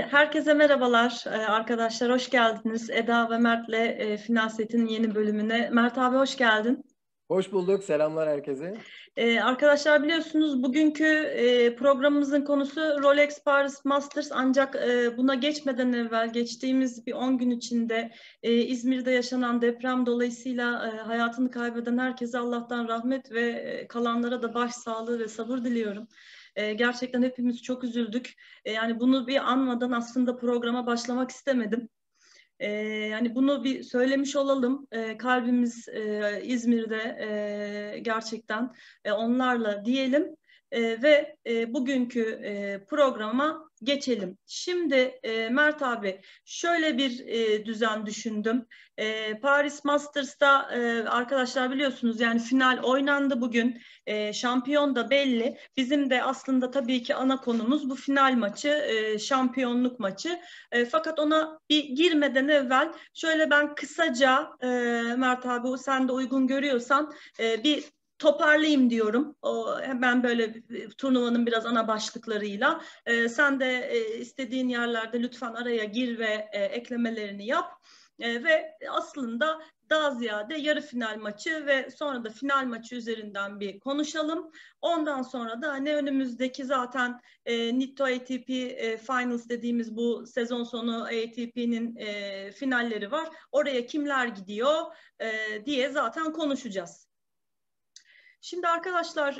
Herkese merhabalar arkadaşlar, hoş geldiniz. Eda ve Mert'le Finaset'in yeni bölümüne. Mert abi hoş geldin. Hoş bulduk. Selamlar herkese. Arkadaşlar biliyorsunuz bugünkü programımızın konusu Rolex Paris Masters, ancak buna geçmeden evvel geçtiğimiz bir 10 gün içinde İzmir'de yaşanan deprem dolayısıyla hayatını kaybeden herkese Allah'tan rahmet ve kalanlara da başsağlığı ve sabır diliyorum. Gerçekten hepimiz çok üzüldük. Yani bunu bir anmadan aslında programa başlamak istemedim. Yani bunu bir söylemiş olalım. Kalbimiz İzmir'de gerçekten onlarla diyelim. Ve bugünkü programa geçelim. Şimdi Mert abi şöyle bir düzen düşündüm. Paris Masters'ta arkadaşlar biliyorsunuz yani final oynandı bugün. Şampiyon da belli. Bizim de aslında tabii ki ana konumuz bu final maçı, şampiyonluk maçı. Fakat ona bir girmeden evvel şöyle ben kısaca Mert abi sen de uygun görüyorsan bir toparlayayım diyorum. Ben böyle turnuvanın biraz ana başlıklarıyla. Sen de istediğin yerlerde lütfen araya gir ve eklemelerini yap. Ve aslında daha ziyade yarı final maçı ve sonra da final maçı üzerinden bir konuşalım. Ondan sonra da hani önümüzdeki zaten Nitto ATP Finals dediğimiz bu sezon sonu ATP'nin finalleri var. Oraya kimler gidiyor diye zaten konuşacağız. Şimdi arkadaşlar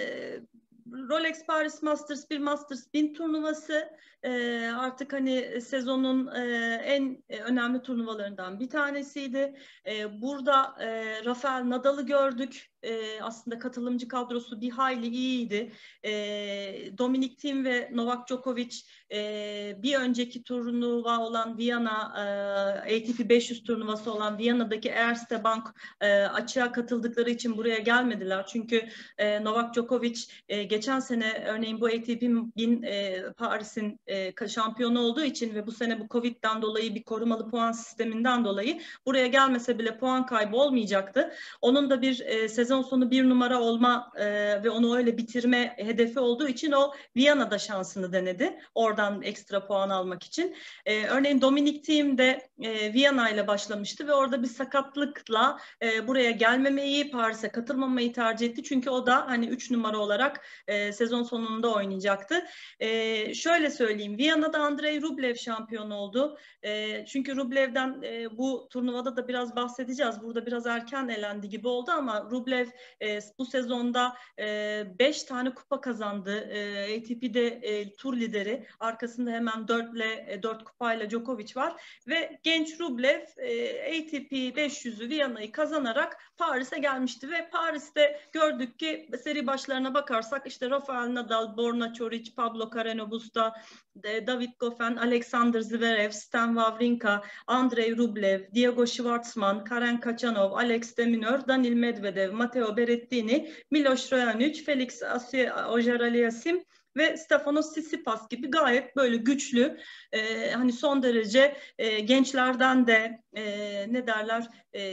Rolex Paris Masters bir Masters 1000 turnuvası artık hani sezonun en önemli turnuvalarından bir tanesiydi. Burada Rafael Nadal'ı gördük. Aslında katılımcı kadrosu bir hayli iyiydi. Dominic Thiem ve Novak Djokovic bir önceki turnuva olan Viyana ATP 500 turnuvası olan Viyana'daki Erste Bank açığa katıldıkları için buraya gelmediler. Çünkü Novak Djokovic geçen sene örneğin bu ATP 1000 Paris'in şampiyonu olduğu için ve bu sene bu Covid'den dolayı bir korumalı puan sisteminden dolayı buraya gelmese bile puan kaybı olmayacaktı. Onun da bir sezon sonu bir numara olma ve onu öyle bitirme hedefi olduğu için o Viyana'da şansını denedi. Oradan ekstra puan almak için. Örneğin Dominic Thiem de Viyana ile başlamıştı ve orada bir sakatlıkla buraya gelmemeyi, Paris'e katılmamayı tercih etti. Çünkü o da hani 3 numara olarak sezon sonunda oynayacaktı. Şöyle söyleyeyim, Viyana'da Andrei Rublev şampiyon oldu. Çünkü Rublev'den bu turnuvada da biraz bahsedeceğiz. Burada biraz erken elendi gibi oldu ama Rublev bu sezonda 5 tane kupa kazandı. ATP'de tur lideri. Arkasında hemen 4 kupayla Djokovic var. Ve genç Rublev ATP 500'ü Viyana'yı kazanarak Paris'e gelmişti ve Paris'te gördük ki seri başlarına bakarsak işte Rafael Nadal, Borna Çoric, Pablo Carreño Busta, David Goffin, Alexander Zverev, Stan Wawrinka, Andrei Rublev, Diego Schwartzman, Karen Khachanov, Alex de Minaur, Daniil Medvedev, Matteo Berrettini, Miloš Raonic, Felix Auger-Aliassime ve Stefanos Tsitsipas gibi gayet böyle güçlü, hani son derece gençlerden de ne derler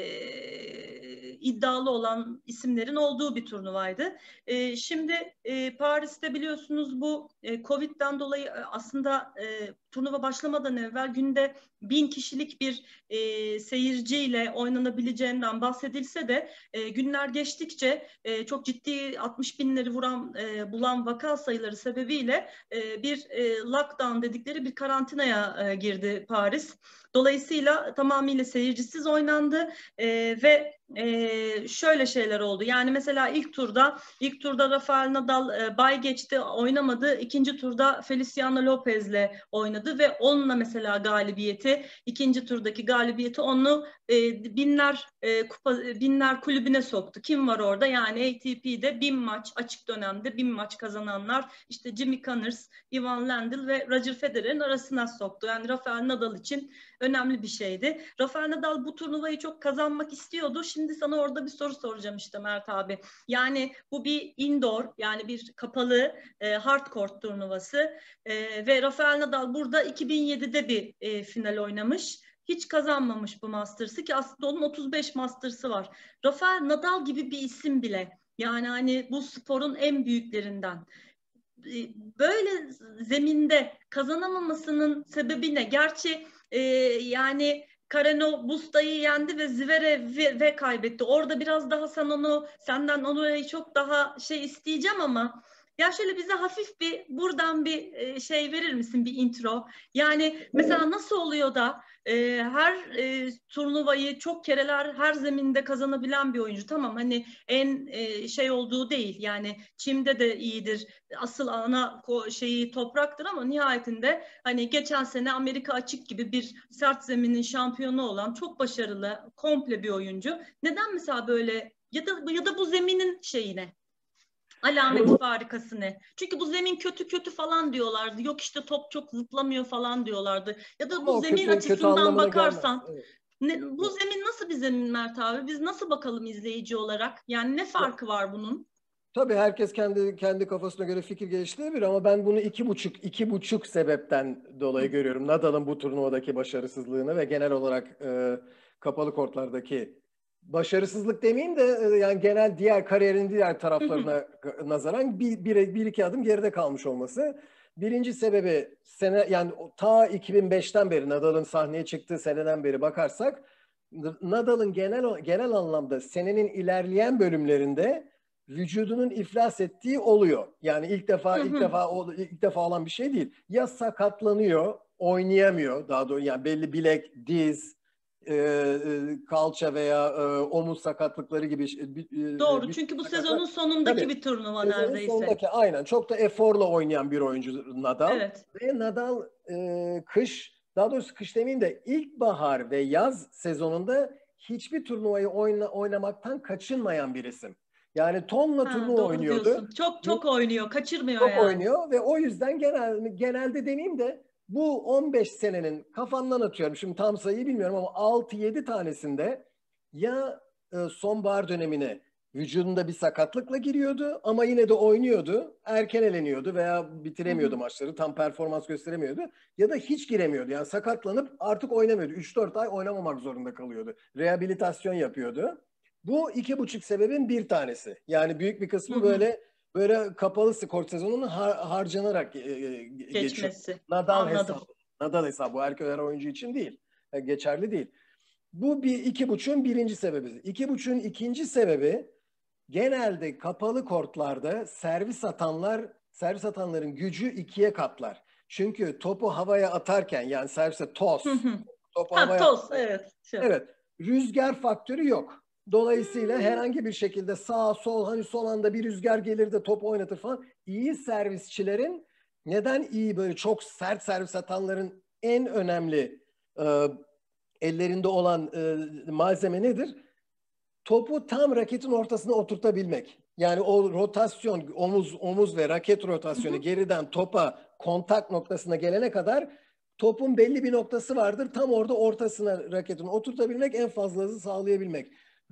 iddialı olan isimlerin olduğu bir turnuvaydı. Şimdi Paris'te biliyorsunuz bu Covid'den dolayı aslında turnuva başlamadan evvel günde 1000 kişilik bir seyirciyle oynanabileceğinden bahsedilse de günler geçtikçe çok ciddi 60 binleri bulan vaka sayıları sebebiyle bir lockdown dedikleri bir karantinaya girdi Paris. Dolayısıyla tamamıyla seyircisiz oynandı ve şöyle şeyler oldu. Yani mesela ilk turda Rafael Nadal bay geçti, oynamadı. İkinci turda Feliciano Lopez'le oynadı ve onunla mesela ikinci turdaki galibiyeti onu binler kulübüne soktu. Kim var orada? Yani ATP'de 1000 maç açık dönemde 1000 maç kazananlar işte Jimmy Connors, Ivan Lendl ve Roger Federer'in arasına soktu. Yani Rafael Nadal için önemli bir şeydi. Rafael Nadal bu turnuvayı çok kazanmak istiyordu. Şimdi sana orada bir soru soracağım işte Mert abi. Yani bu bir indoor, yani bir kapalı hard court turnuvası ve Rafael Nadal burada 2007'de bir final oynamış. Hiç kazanmamış bu Masters'ı ki aslında onun 35 Masters'ı var. Rafael Nadal gibi bir isim bile, yani hani bu sporun en büyüklerinden. böyle zeminde kazanamamasının sebebi ne? Gerçi yani Carreno Busta'yı yendi ve Zverev'e kaybetti. Orada biraz daha senden orayı çok daha isteyeceğim ama ya şöyle bize hafif bir buradan bir şey verir misin, bir intro? Yani mesela nasıl oluyor da her turnuvayı çok kereler her zeminde kazanabilen bir oyuncu. Tamam, hani en olduğu değil. Yani çimde de iyidir. Asıl ana topraktır ama nihayetinde hani geçen sene Amerika Açık gibi bir sert zeminin şampiyonu olan çok başarılı, komple bir oyuncu. Neden mesela böyle ya da bu zeminin şeyine alameti farikası ne? Çünkü bu zemin kötü falan diyorlardı. Yok işte top çok zıplamıyor falan diyorlardı. Ya da Ama bu o zemin kötü açısından anlamına gelmez. bakarsan Evet. bu zemin nasıl bir zemin Mert abi? Biz nasıl bakalım izleyici olarak? Yani ne Ya, farkı var bunun? tabii herkes kendi kafasına göre fikir geliştirebilir ama ben bunu iki buçuk sebepten dolayı görüyorum. Nadal'ın bu turnuvadaki başarısızlığını ve genel olarak kapalı kortlardaki başarısızlık demeyeyim de yani genel diğer kariyerin diğer taraflarına nazaran bir iki adım geride kalmış olması. Birinci sebebi yani ta 2005'ten beri Nadal'ın sahneye çıktığı seneden beri bakarsak Nadal'ın genel anlamda senenin ilerleyen bölümlerinde vücudunun iflas ettiği oluyor. Yani ilk defa olan bir şey değil. Ya sakatlanıyor, oynayamıyor. Daha doğrusu yani belli bilek, diz, kalça veya omuz sakatlıkları gibi Doğru. bir Çünkü bu sakatlık. sezonun sonundaki Tabii. bir turnuva Sezonun neredeyse. sonundaki aynen çok da eforla oynayan bir oyuncu Nadal. Evet. Ve Nadal daha doğrusu kış demeyeyim de ilkbahar ve yaz sezonunda hiçbir turnuvayı oynamaktan kaçınmayan bir isim. Yani tonla turnuva Doğru oynuyordu. diyorsun. Çok oynuyor. Kaçırmıyor Çok yani. oynuyor ve o yüzden genelde demeyeyim de bu 15 senenin kafandan atıyorum. Şimdi tam sayıyı bilmiyorum ama 6-7 tanesinde ya sonbahar dönemine vücudunda bir sakatlıkla giriyordu ama yine de oynuyordu. Erken eleniyordu veya bitiremiyordu maçları. Tam performans gösteremiyordu. Ya da hiç giremiyordu. Yani sakatlanıp artık oynamıyordu. 3-4 ay oynamamak zorunda kalıyordu. Rehabilitasyon yapıyordu. Bu 2,5 sebebin bir tanesi. Yani büyük bir kısmı böyle kapalı skor sezonunun harcanarak geçiyor. Geçmesi. Nadal Anladım. hesabı. Nadal hesabı. Bu her oyuncu için değil. Geçerli değil. Bu iki buçuğun birinci sebebi. İki buçuğun ikinci sebebi genelde kapalı kortlarda servis atanların gücü ikiye katlar. Çünkü topu havaya atarken yani servise topu havaya Toz. atarken Evet. evet, rüzgar faktörü yok. Dolayısıyla herhangi bir şekilde sağ sol hani son anda bir rüzgar gelir de top oynatır falan. İyi servisçilerin neden iyi böyle çok sert servis atanların en önemli ellerinde olan malzeme nedir? Topu tam raketin ortasına oturtabilmek. Yani o rotasyon, omuz ve raket rotasyonu geriden topa kontak noktasına gelene kadar topun belli bir noktası vardır. Tam orada ortasına raketin oturtabilmek, en fazla hızı sağlayabilmek.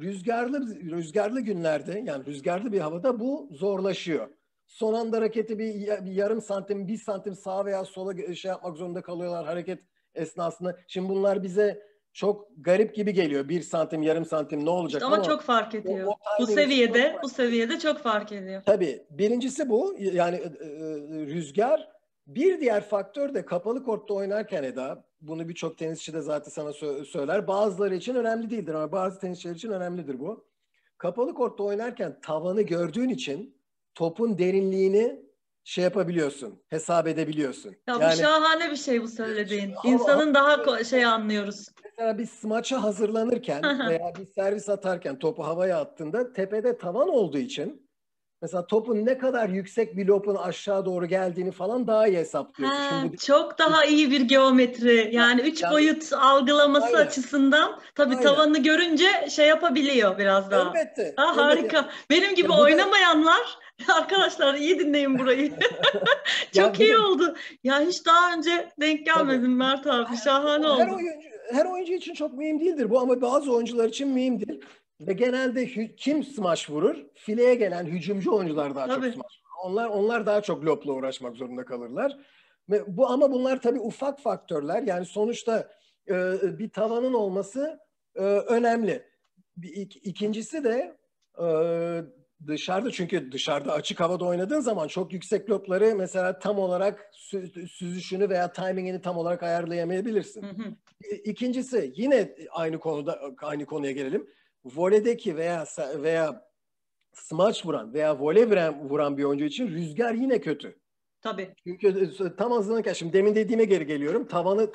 Rüzgarlı günlerde yani rüzgarlı bir havada bu zorlaşıyor. Son anda raketi bir yarım santim, bir santim sağa veya sola yapmak zorunda kalıyorlar hareket esnasında. Şimdi bunlar bize çok garip gibi geliyor. Bir santim, yarım santim ne İşte olacak ama ama çok fark o ediyor. timing için çok Bu seviyede çok fark ediyor. tabii. Birincisi bu. Yani rüzgar. Bir diğer faktör de kapalı kortta oynarken Eda, bunu birçok tenisçi de zaten sana söyler. Bazıları için önemli değildir ama bazı tenisçiler için önemlidir bu. Kapalı kortta oynarken tavanı gördüğün için topun derinliğini yapabiliyorsun, hesap edebiliyorsun. Ya bu Yani şahane bir şey bu söylediğin. hava, İnsanın daha anlıyoruz. mesela bir smaça hazırlanırken veya bir servis atarken topu havaya attığında tepede tavan olduğu için mesela topun ne kadar yüksek bir lopun aşağı doğru geldiğini falan daha iyi hesaplıyorsun. Şimdi Çok daha iyi bir geometri. Yani üç yani boyut algılaması aynen, açısından tabii aynen. tavanı görünce yapabiliyor biraz daha. Elbette, elbette. Harika. Benim gibi Bu da oynamayanlar arkadaşlar iyi dinleyin burayı. yani Çok bu iyi da oldu. Ya hiç daha önce denk tabii. gelmedim Mert abi. Şahane oldu. Her oyuncu için çok mühim değildir bu ama bazı oyuncular için mühimdir. Ve genelde kim smaç vurur? Fileye gelen hücumcu oyuncular daha çok Tabii. smaç vurur. Onlar daha çok lopla uğraşmak zorunda kalırlar. Ve ama bunlar tabii ufak faktörler. Yani sonuçta bir tavanın olması önemli. İkincisi de dışarıda, çünkü dışarıda açık havada oynadığın zaman çok yüksek lobları mesela tam olarak süzüşünü veya timingini tam olarak ayarlayamayabilirsin. İkincisi, yine aynı konuya gelelim. Voleydeki veya smaç vuran veya voley vuran bir oyuncu için rüzgar yine kötü. Tabii. Çünkü tam hazırlanırken, şimdi demin dediğime geri geliyorum.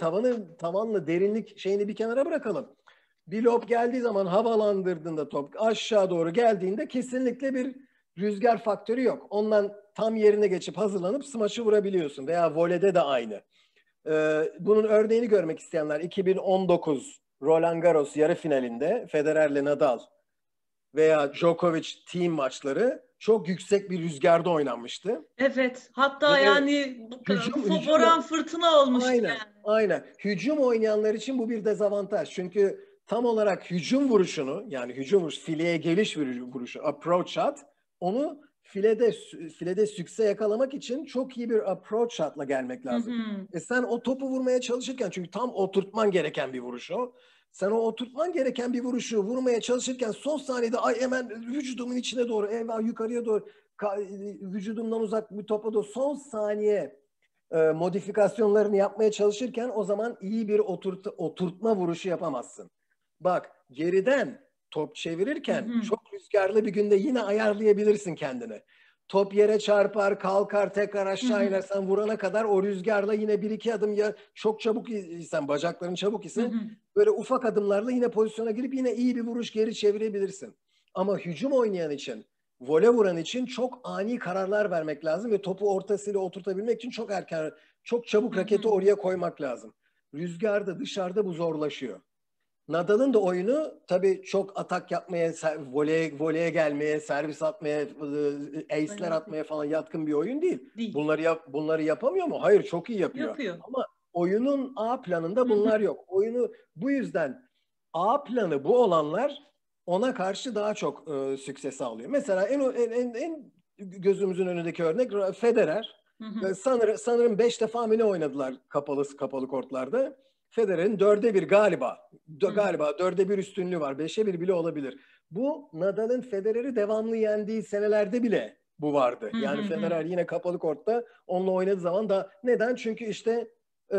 Tavanla derinlik şeyini bir kenara bırakalım. Bir lob geldiği zaman havalandırdığında top aşağı doğru geldiğinde kesinlikle bir rüzgar faktörü yok. Ondan tam yerine geçip hazırlanıp smaçı vurabiliyorsun. Veya voleyde de aynı. Bunun örneğini görmek isteyenler 2019 Roland Garros yarı finalinde Federer'le Nadal veya Djokovic team maçları çok yüksek bir rüzgarda oynanmıştı. Evet. Hatta yani boran fırtına olmuştu yani. Aynen. Hücum oynayanlar için bu bir dezavantaj. Çünkü tam olarak hücum vuruşunu, yani fileye geliş vuruşu, approach shot, onu filede sükse yakalamak için çok iyi bir approach shot'la gelmek lazım. Sen o topu vurmaya çalışırken, çünkü tam oturtman gereken bir vuruş o. Sen o oturtman gereken bir vuruşu vurmaya çalışırken son saniyede hemen vücudumun içine doğru, yukarıya doğru, vücudumdan uzak bir topa doğru son saniye modifikasyonlarını yapmaya çalışırken o zaman iyi bir oturtma vuruşu yapamazsın. Bak, geriden top çevirirken çok rüzgarlı bir günde yine ayarlayabilirsin kendini. Top yere çarpar, kalkar, tekrar aşağı inersen vurana kadar o rüzgarla yine bir iki adım, ya çok çabuk isen, bacakların çabuk ise böyle ufak adımlarla yine pozisyona girip yine iyi bir vuruş geri çevirebilirsin. Ama hücum oynayan için, vole vuran için çok ani kararlar vermek lazım ve topu ortasıyla oturtabilmek için çok çabuk raketi oraya koymak lazım. Rüzgarda, dışarıda bu zorlaşıyor. Nadal'ın da oyunu tabii çok atak yapmaya, voleye gelmeye, servis atmaya, ace'ler atmaya falan yatkın bir oyun değil. Bunları yapamıyor mu? Hayır, çok iyi yapıyor. Ama oyunun A planında bunlar yok. Oyunu bu yüzden A planı bu olanlar ona karşı daha çok sükse sağlıyor. Mesela en gözümüzün önündeki örnek Federer. Sanırım 5 defa mı ne oynadılar kapalı kortlarda. Federer'in 1/4 galiba 1/4 üstünlüğü var. 5'e 1 bile olabilir. Bu Nadal'ın Federer'i devamlı yendiği senelerde bile bu vardı. Yani Federer yine kapalı kortta onunla oynadığı zaman da, neden? Çünkü işte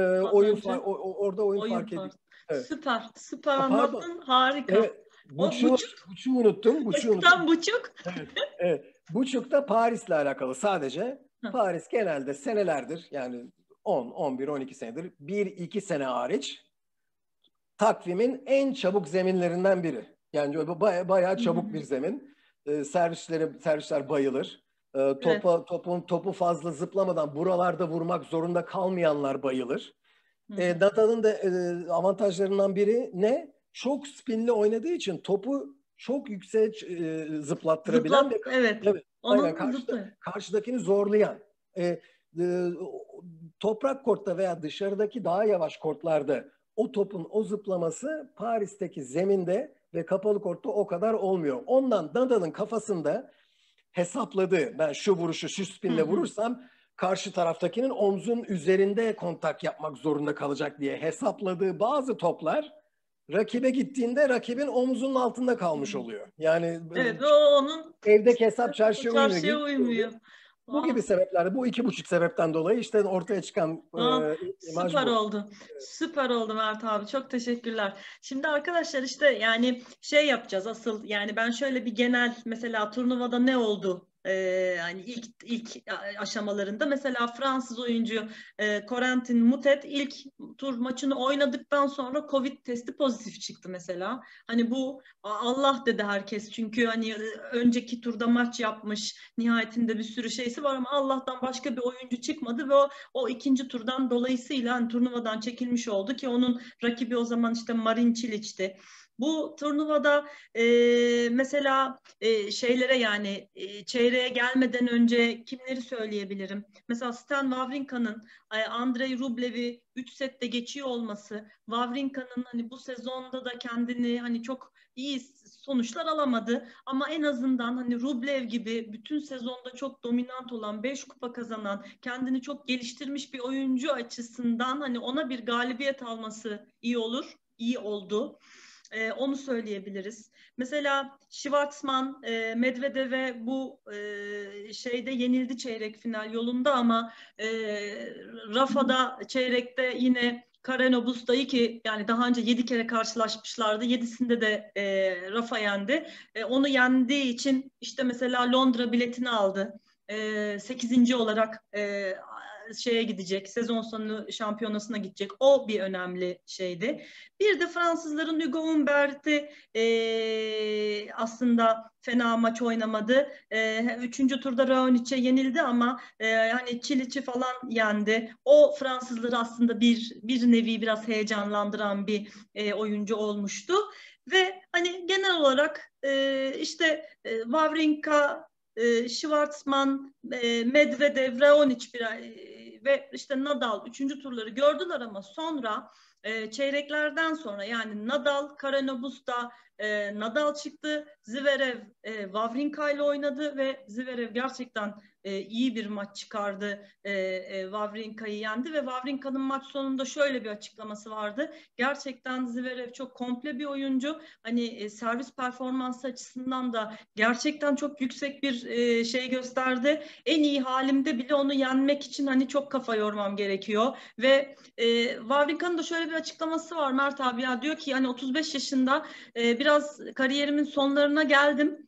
orada oyun fark ediyor. Evet. Süper anlattın. Harika. Evet, Buçuk'u unuttum. Tam Buçuk. Evet. Buçuk da Paris'le alakalı sadece. Paris genelde senelerdir, yani 10, 11, 12 senedir, 1-2 sene hariç takvimin en çabuk zeminlerinden biri. Yani bayağı çabuk bir zemin. Servisler bayılır. Topu fazla zıplamadan buralarda vurmak zorunda kalmayanlar bayılır. Nadal'ın da avantajlarından biri ne? Çok spinli oynadığı için topu çok yüksek zıplattırabilen ve karşıdakini zorlayan. Toprak kortta veya dışarıdaki daha yavaş kortlarda o topun o zıplaması Paris'teki zeminde ve kapalı kortta o kadar olmuyor. Ondan Nadal'ın kafasında hesapladığı, ben şu vuruşu şu spinle vurursam karşı taraftakinin omzun üzerinde kontak yapmak zorunda kalacak diye hesapladığı bazı toplar rakibe gittiğinde rakibin omzunun altında kalmış oluyor. Yani evet, onun evdeki hesap çarşıya uymuyor. Bu gibi sebepler, bu 2,5 sebepten dolayı işte ortaya çıkan imaj süper bu. oldu. Evet. Süper oldu Mert abi. Çok teşekkürler. Şimdi arkadaşlar işte yani yapacağız asıl. Yani ben şöyle bir genel, mesela turnuvada ne oldu? Yani ilk aşamalarında mesela Fransız oyuncu Corentin Moutet ilk tur maçını oynadıktan sonra Covid testi pozitif çıktı mesela. Hani bu Allah dedi herkes, çünkü hani önceki turda maç yapmış, nihayetinde bir sürü şeysi var ama Allah'tan başka bir oyuncu çıkmadı ve o ikinci turdan dolayısıyla hani turnuvadan çekilmiş oldu ki onun rakibi o zaman işte Marin Çiliç'ti. Bu turnuvada mesela şeylere, yani çeyreğe gelmeden önce kimleri söyleyebilirim? Mesela Stan Wawrinka'nın Andrei Rublev'i 3 sette geçiyor olması, Wawrinka'nın hani bu sezonda da kendini hani çok iyi sonuçlar alamadı ama en azından hani Rublev gibi bütün sezonda çok dominant olan, 5 kupa kazanan, kendini çok geliştirmiş bir oyuncu açısından hani ona bir galibiyet alması iyi olur, iyi oldu. Onu söyleyebiliriz. Mesela Schwartzman, Medvedev'e bu şeyde yenildi çeyrek final yolunda ama Rafa'da çeyrekte yine Karen Busta'yı, ki yani daha önce 7 kere karşılaşmışlardı. 7'sinde de Rafa yendi. Onu yendiği için işte mesela Londra biletini aldı. 8. olarak şeye gidecek, sezon sonu şampiyonasına gidecek. O bir önemli şeydi. Bir de Fransızların Hugo Humbert'i aslında fena maç oynamadı. Üçüncü turda Raonic'e yenildi ama hani Çiliç'i falan yendi. O Fransızları aslında bir nevi biraz heyecanlandıran bir oyuncu olmuştu. Ve hani genel olarak işte Wawrinka, Schwartzman, Medvedev, Raonic ve işte Nadal üçüncü turları gördüler ama sonra çeyreklerden sonra yani Nadal, Karen Busta, Nadal çıktı. Zverev Wawrinka ile oynadı ve Zverev gerçekten iyi bir maç çıkardı. Wawrinka'yı yendi ve Wawrinka'nın maç sonunda şöyle bir açıklaması vardı. Gerçekten Zverev çok komple bir oyuncu. Hani servis performansı açısından da gerçekten çok yüksek bir şey gösterdi. En iyi halimde bile onu yenmek için hani çok kafa yormam gerekiyor. Ve Wawrinka'nın da şöyle bir açıklaması var Mert abi, ya diyor ki hani 35 yaşında biraz kariyerimin sonlarına geldim.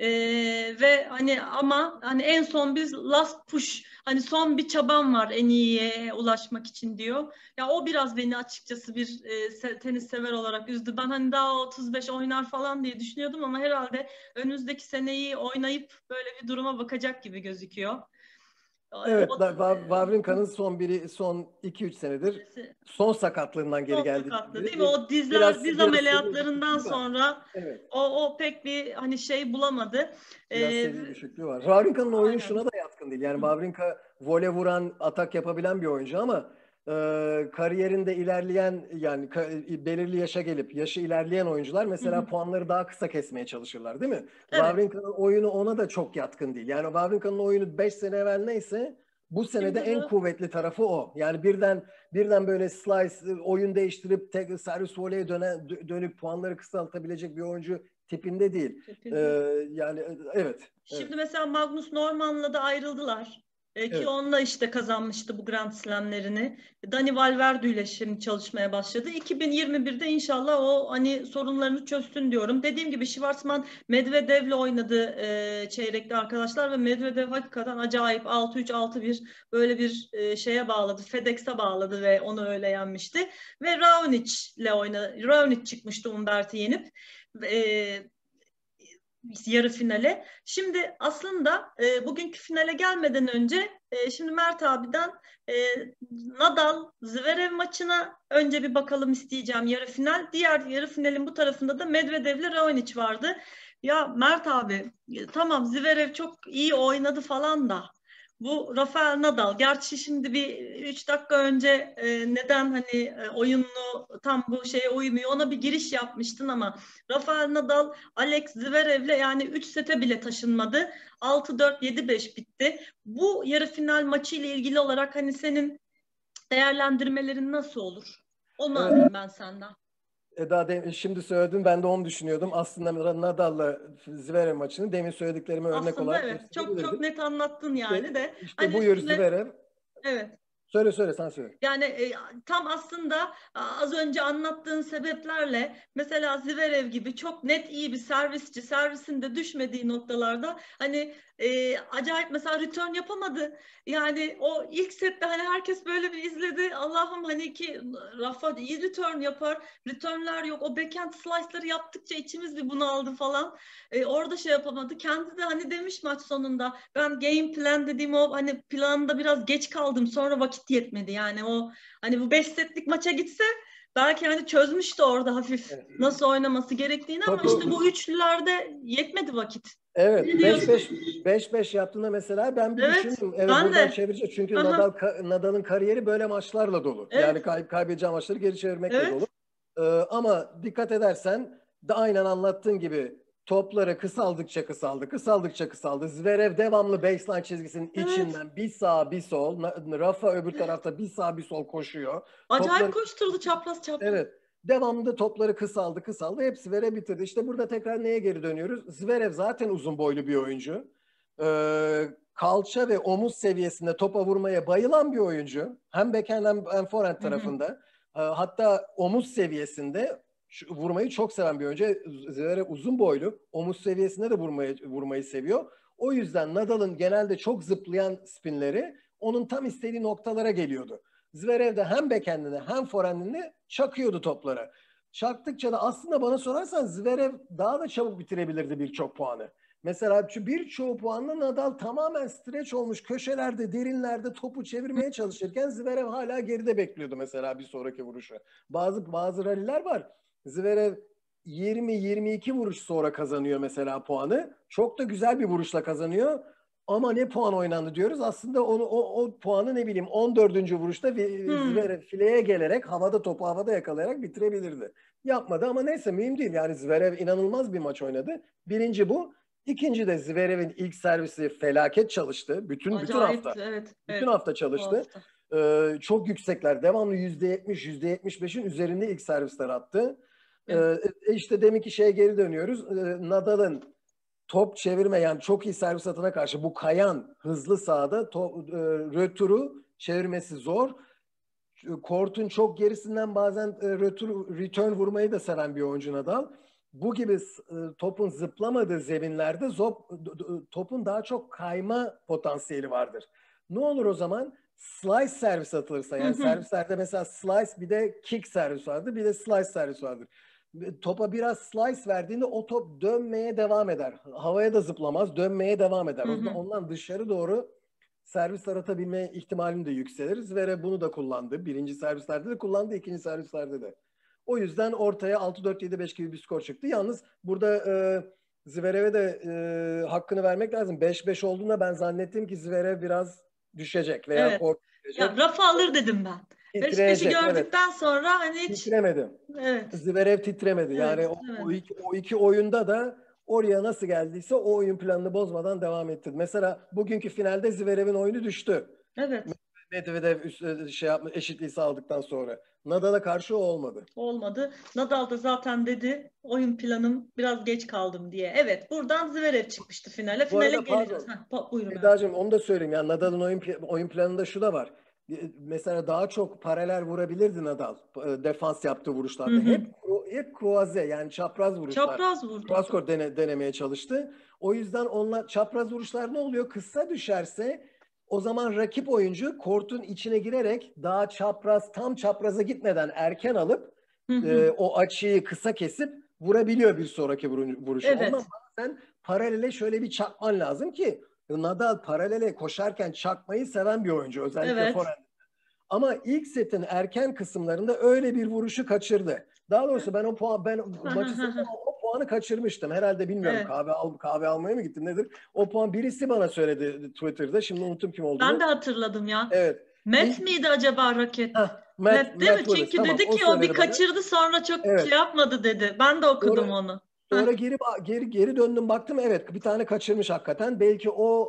Ve hani ama hani en son bir last push, hani son bir çabam var en iyiye ulaşmak için diyor. Ya o biraz beni açıkçası bir tenis sever olarak üzdü. Ben hani daha 35 oynar falan diye düşünüyordum ama herhalde önümüzdeki seneyi oynayıp böyle bir duruma bakacak gibi gözüküyor. Evet, O, Wawrinka'nın son 2-3 senedir son sakatlığından geri son geldi. sakatlığı değil mi? O diz Biraz seri ameliyatlarından düşüklüğü var. sonra Evet. o pek bir hani şey bulamadı. Biraz Ee, seri düşüklüğü var. Wawrinka'nın oyunu aynen. şuna da yatkın değil. Yani Wawrinka vole vuran, atak yapabilen bir oyuncu ama kariyerinde ilerleyen yani belirli yaşa gelip yaşı ilerleyen oyuncular mesela puanları daha kısa kesmeye çalışırlar değil mi? Evet. Wawrinka'nın oyunu ona da çok yatkın değil. Yani Wawrinka'nın oyunu 5 sene evvel neyse bu senede Şimdi en de kuvvetli tarafı o. Yani birden böyle slice oyun değiştirip tek servis voleye dönüp puanları kısaltabilecek bir oyuncu tipinde değil. Yani evet. Şimdi mesela Magnus Norman'la da ayrıldılar. Ki Evet. onunla işte kazanmıştı bu Grand Slam'lerini. Dani Valverde ile şimdi çalışmaya başladı. 2021'de inşallah o hani sorunlarını çözsün diyorum. Dediğim gibi Schwartzman Medvedev'le oynadı çeyrekte arkadaşlar ve Medvedev hakikaten acayip 6-3 6-1 böyle bir şeye bağladı. FedEx'e bağladı ve onu öyle yenmişti. Ve Raonic'le oynadı. Raonic çıkmıştı Umbert'i yenip. Yarı finale. Şimdi aslında bugünkü finale gelmeden önce şimdi Mert abiden e, Nadal Zverev maçına önce bir bakalım isteyeceğim, yarı final. Diğer yarı finalin bu tarafında da Medvedev'le Raonic vardı. Ya Mert abi tamam Zverev çok iyi oynadı falan da bu Rafael Nadal, gerçi şimdi bir 3 dakika önce neden hani oyunlu tam bu şeye uymuyor ona bir giriş yapmıştın ama Rafael Nadal Alex Zverev'le yani 3 sete bile taşınmadı. 6-4, 7-5 bitti. Bu yarı final maçı ile ilgili olarak hani senin değerlendirmelerin nasıl olur? Onu Evet. alayım ben senden. Şimdi söyledin, ben de onu düşünüyordum. Aslında Nadal'la Zverev maçını demin söylediklerime örnek Aslında olarak evet. Çok gösterebilirdim. net anlattın İşte, yani de. işte Hani buyur üstüne Zverev. evet. Söyle sen söyle. Yani tam aslında az önce anlattığın sebeplerle mesela Zverev gibi çok net iyi bir servisçi, servisinde düşmediği noktalarda hani acayip mesela return yapamadı. Yani o ilk sette hani herkes böyle bir izledi. Allah'ım hani ki Rafa iyi return yapar. Returnler yok. O backhand slice'ları yaptıkça içimiz bir bunaldı falan. Orada şey yapamadı. Kendi de hani demiş maç sonunda ben game plan dediğim o hani planda biraz geç kaldım. Sonra vakit yetmedi. Yani o hani bu 5 setlik maça gitse belki hani çözmüştü orada hafif Evet. nasıl oynaması gerektiğini ama işte Topu bu üçlülerde yetmedi vakit. evet, Ne diyorsun? 5-5 yaptığında mesela ben bir Evet. düşündüm. Evet, Ben buradan de. çevireceğiz. Çünkü Aha, Nadal'ın kariyeri böyle maçlarla dolu. Yani evet. kaybedeceği maçları geri çevirmekle dolu. Evet. Ama dikkat edersen de aynen anlattığın gibi topları kısaldıkça kısaldı. Zverev devamlı baseline çizgisinin Evet. içinden bir sağ bir sol. Rafa öbür tarafta bir sağ bir sol koşuyor. Acayip Topları koşturdu çapraz çapraz. evet. Devamlı topları kısaldı. Hep Zverev bitirdi. İşte burada tekrar neye geri dönüyoruz? Zverev zaten uzun boylu bir oyuncu. Kalça ve omuz seviyesinde topa vurmaya bayılan bir oyuncu. Hem backhand hem forehand tarafında. Hatta omuz seviyesinde vurmayı çok seven bir oyuncu. Zverev uzun boylu. Omuz seviyesinde de vurmayı seviyor. O yüzden Nadal'ın genelde çok zıplayan spinleri onun tam istediği noktalara geliyordu. Zverev de hem backhand'ini hem forehand'ini çakıyordu toplara. Çaktıkça da aslında bana sorarsan Zverev daha da çabuk bitirebilirdi birçok puanı. Mesela birçoğu puanla Nadal tamamen streç olmuş köşelerde, derinlerde topu çevirmeye çalışırken Zverev hala geride bekliyordu mesela bir sonraki vuruşu. Bazı ralliler var. Zverev 20-22 vuruş sonra kazanıyor mesela puanı. Çok da güzel bir vuruşla kazanıyor. Ama ne puan oynandı diyoruz. Aslında o puanı ne bileyim 14. vuruşta Zverev fileye gelerek topu havada yakalayarak bitirebilirdi. Yapmadı ama neyse mühim değil. Yani Zverev inanılmaz bir maç oynadı. Birinci bu. İkinci de Zverev'in ilk servisi felaket çalıştı. Bütün hafta. Evet, bütün hafta çalıştı. Çok yüksekler. Devamlı %70, %75'in üzerinde ilk servisler attı. Evet. İşte deminki şeye geri dönüyoruz. Nadal'ın top çevirme yani çok iyi servis atına karşı bu kayan hızlı sahada röturu çevirmesi zor. Kortun çok gerisinden bazen return vurmayı da seven bir oyuncu Nadal. Bu gibi topun zıplamadığı zeminlerde topun daha çok kayma potansiyeli vardır. Ne olur o zaman? Slice servis atılırsa yani servislerde mesela slice bir de kick servis vardır bir de slice servis vardır. Topa biraz slice verdiğinde o top dönmeye devam eder. Havaya da zıplamaz, dönmeye devam eder. Ondan dışarı doğru servisler atabilme ihtimalini de yükselir. Zverev bunu da kullandı. Birinci servislerde de kullandı, ikinci servislerde de. O yüzden ortaya 6-4-7-5 gibi bir skor çıktı. Yalnız burada Zverev'e de hakkını vermek lazım. 5-5 olduğunda ben zannettim ki Zverev biraz düşecek veya düşecek. Ya Rafa alır dedim ben. 5-5'i gördükten sonra hani hiç titremedi. Evet. Zverev titremedi. Yani o iki oyunda da oraya nasıl geldiyse o oyun planını bozmadan devam etti. Mesela bugünkü finalde Zverev'in oyunu düştü. Evet. Medvedev eşitliği sağladıktan sonra. Nadal'a karşı o olmadı. Olmadı. Nadal da zaten dedi oyun planım biraz geç kaldım diye. Evet buradan Zverev çıkmıştı finale. Finale geleceğiz. Buyurun. Eda'cığım onu da söyleyeyim. Yani Nadal'ın oyun planında şu da var. Mesela daha çok paralel vurabilirdi Nadal. Defans yaptığı vuruşlarda. Hep kruaze yani çapraz vuruşlar. Çapraz vurdu. Çapraz denemeye çalıştı. O yüzden onlar çapraz vuruşlar ne oluyor? Kısa düşerse o zaman rakip oyuncu kortun içine girerek daha tam çapraza gitmeden erken alıp o açıyı kısa kesip vurabiliyor bir sonraki vuruşu. Evet. Ondan bazen paralele şöyle bir çakman lazım ki Nadal paralele koşarken çakmayı seven bir oyuncu. Özellikle forehand. Ama ilk setin erken kısımlarında öyle bir vuruşu kaçırdı. Daha doğrusu ben maçı o puanı kaçırmıştım. Herhalde bilmiyorum kahve almaya mı gittim nedir? O puan birisi bana söyledi Twitter'da. Şimdi unuttum kim olduğunu. Ben de hatırladım ya. Evet. Matt miydi acaba raket? Matt değil mi? Çünkü dedi ki o bir kaçırdı sonra çok şey yapmadı dedi. Ben de okudum onu. Sonra geri döndüm baktım bir tane kaçırmış hakikaten. Belki o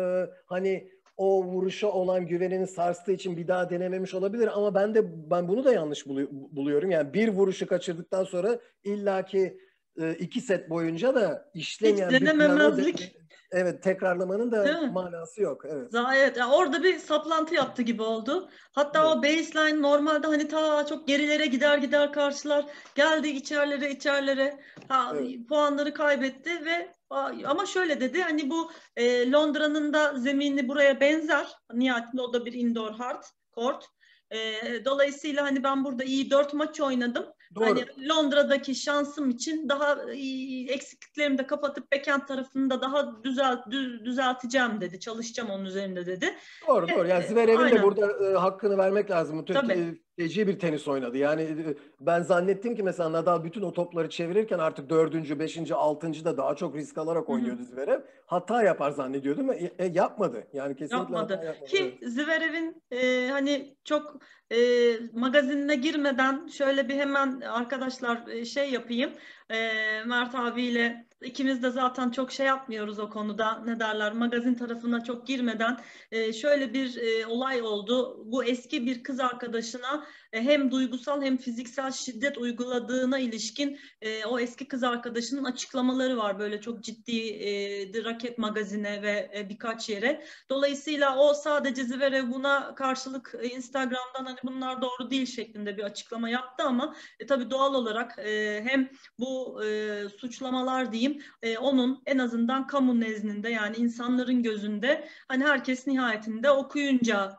hani o vuruşa olan güvenini sarstığı için bir daha denememiş olabilir ama ben bunu da yanlış buluyorum. Yani bir vuruşu kaçırdıktan sonra illaki 2 set boyunca da işlemeyen hiç denememezlik. Tekrarlamanın da manası yok. Evet. Yani orada bir saplantı yaptı gibi oldu. Hatta o baseline normalde hani ta çok gerilere gider karşılar. Geldi içerlere puanları kaybetti ve ama şöyle dedi hani bu Londra'nın da zemini buraya benzer. Nihayetinde o da bir indoor hard court. Dolayısıyla hani ben burada iyi 4 maç oynadım. Doğru. Hani Londra'daki şansım için daha eksikliklerimi de kapatıp backhand tarafını da daha düzelteceğim dedi. Çalışacağım onun üzerinde dedi. Doğru. Yani Zverev'in de burada hakkını vermek lazım. Feci bir tenis oynadı. Yani ben zannettim ki mesela Nadal bütün o topları çevirirken artık 4. 5. 6. da daha çok risk alarak oynuyordu Zverev. Hata yapar zannediyordum. Yapmadı. Yani kesinlikle yapmadı. Hata yapmadı. Ki Zverev'in hani çok magazinine girmeden şöyle bir hemen arkadaşlar şey yapayım. Mert abiyle ikimiz de zaten çok şey yapmıyoruz o konuda. Ne derler? Magazin tarafına çok girmeden şöyle bir olay oldu. Bu eski bir kız arkadaşına hem duygusal hem fiziksel şiddet uyguladığına ilişkin o eski kız arkadaşının açıklamaları var. Böyle çok ciddi The Racket magazine ve birkaç yere. Dolayısıyla o sadece Zverev buna karşılık Instagram'dan hani bunlar doğru değil şeklinde bir açıklama yaptı ama tabii doğal olarak hem bu suçlamalar diyeyim onun en azından kamu nezdinde yani insanların gözünde hani herkes nihayetinde okuyunca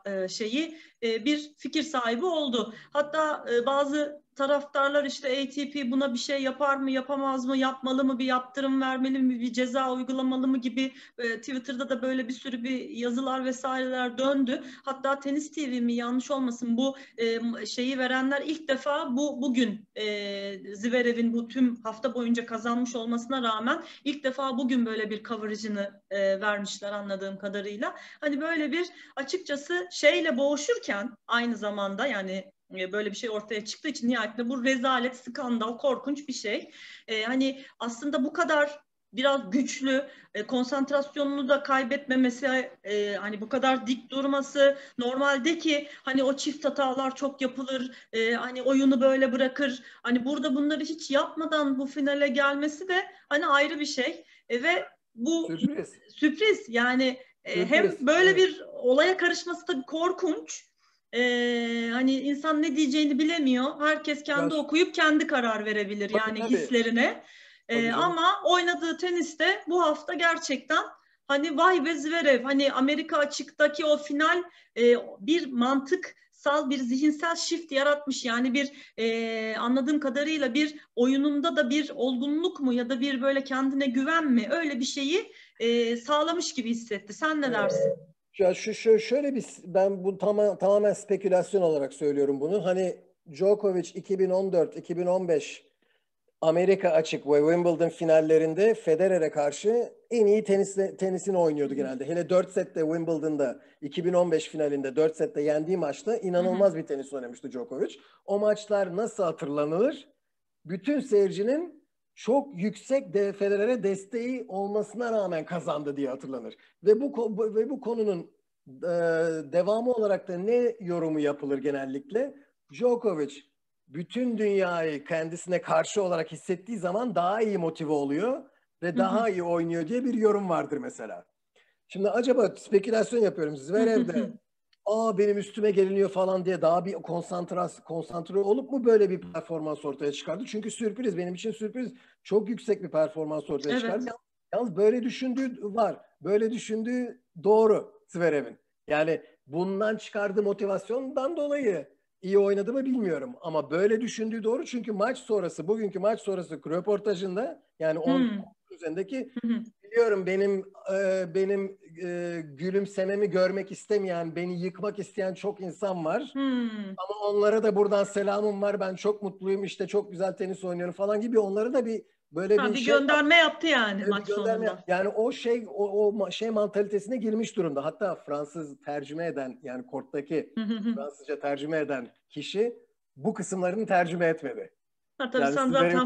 bir fikir sahibi oldu. Hatta bazı taraftarlar işte ATP buna bir şey yapar mı, yapamaz mı, yapmalı mı, bir yaptırım vermeli mi, bir ceza uygulamalı mı gibi Twitter'da da böyle bir sürü bir yazılar vesaireler döndü. Hatta Tenis TV mi yanlış olmasın bu şeyi verenler ilk defa bugün Zverev'in bu tüm hafta boyunca kazanmış olmasına rağmen ilk defa bugün böyle bir coverage'ını vermişler anladığım kadarıyla. Hani böyle bir açıkçası şeyle boğuşurken aynı zamanda yani böyle bir şey ortaya çıktığı için nihayetinde bu rezalet, skandal, korkunç bir şey. Hani aslında bu kadar biraz güçlü, konsantrasyonunu da kaybetmemesi, hani bu kadar dik durması, normaldeki hani o çift hatalar çok yapılır, hani oyunu böyle bırakır, hani burada bunları hiç yapmadan bu finale gelmesi de hani ayrı bir şey ve bu sürpriz yani hem böyle bir olaya karışması tabii korkunç. Hani insan ne diyeceğini bilemiyor. Herkes kendi okuyup kendi karar verebilir yani hislerine. Ama oynadığı teniste bu hafta gerçekten hani vay be Zverev hani Amerika açıktaki o final bir mantıksal bir zihinsel shift yaratmış. Yani bir anladığım kadarıyla bir oyununda da bir olgunluk mu ya da bir böyle kendine güven mi öyle bir şeyi sağlamış gibi hissetti. Sen ne dersin? Ya şöyle bir ben bu tamamen spekülasyon olarak söylüyorum bunu. Hani Djokovic 2014-2015 Amerika Açık ve Wimbledon finallerinde Federer'e karşı en iyi tenisini oynuyordu genelde. Hele 4 sette Wimbledon'da 2015 finalinde 4 sette yendiği maçta inanılmaz bir tenis oynamıştı Djokovic. O maçlar nasıl hatırlanılır? Bütün seyircinin çok yüksek Federer'e desteği olmasına rağmen kazandı diye hatırlanır. Ve bu konunun devamı olarak da ne yorumu yapılır genellikle? Djokovic bütün dünyayı kendisine karşı olarak hissettiği zaman daha iyi motive oluyor ve daha iyi oynuyor diye bir yorum vardır mesela. Şimdi acaba spekülasyon yapıyorum. Zverev'de benim üstüme geliniyor falan diye daha bir konsantre olup mu böyle bir performans ortaya çıkardı? Çünkü sürpriz, benim için sürpriz, çok yüksek bir performans ortaya çıkardı. Yalnız böyle düşündüğü var. Böyle düşündüğü doğru Zverev'in. Yani bundan çıkardığı motivasyondan dolayı iyi oynadı mı bilmiyorum. Ama böyle düşündüğü doğru çünkü maç sonrası, bugünkü maç sonrası röportajında yani 10 üzerindeki biliyorum benim gülümsememi görmek istemeyen, beni yıkmak isteyen çok insan var. Ama onlara da buradan selamım var. Ben çok mutluyum. İşte çok güzel tenis oynuyorum falan gibi onlara da bir böyle bir şey gönderme yaptı yani maç sonunda. Yani o şey mantalitesine girmiş durumda. Hatta Fransız tercüme eden yani korttaki Fransızca tercüme eden kişi bu kısımlarını tercüme etmedi. Tabii yani sen zaten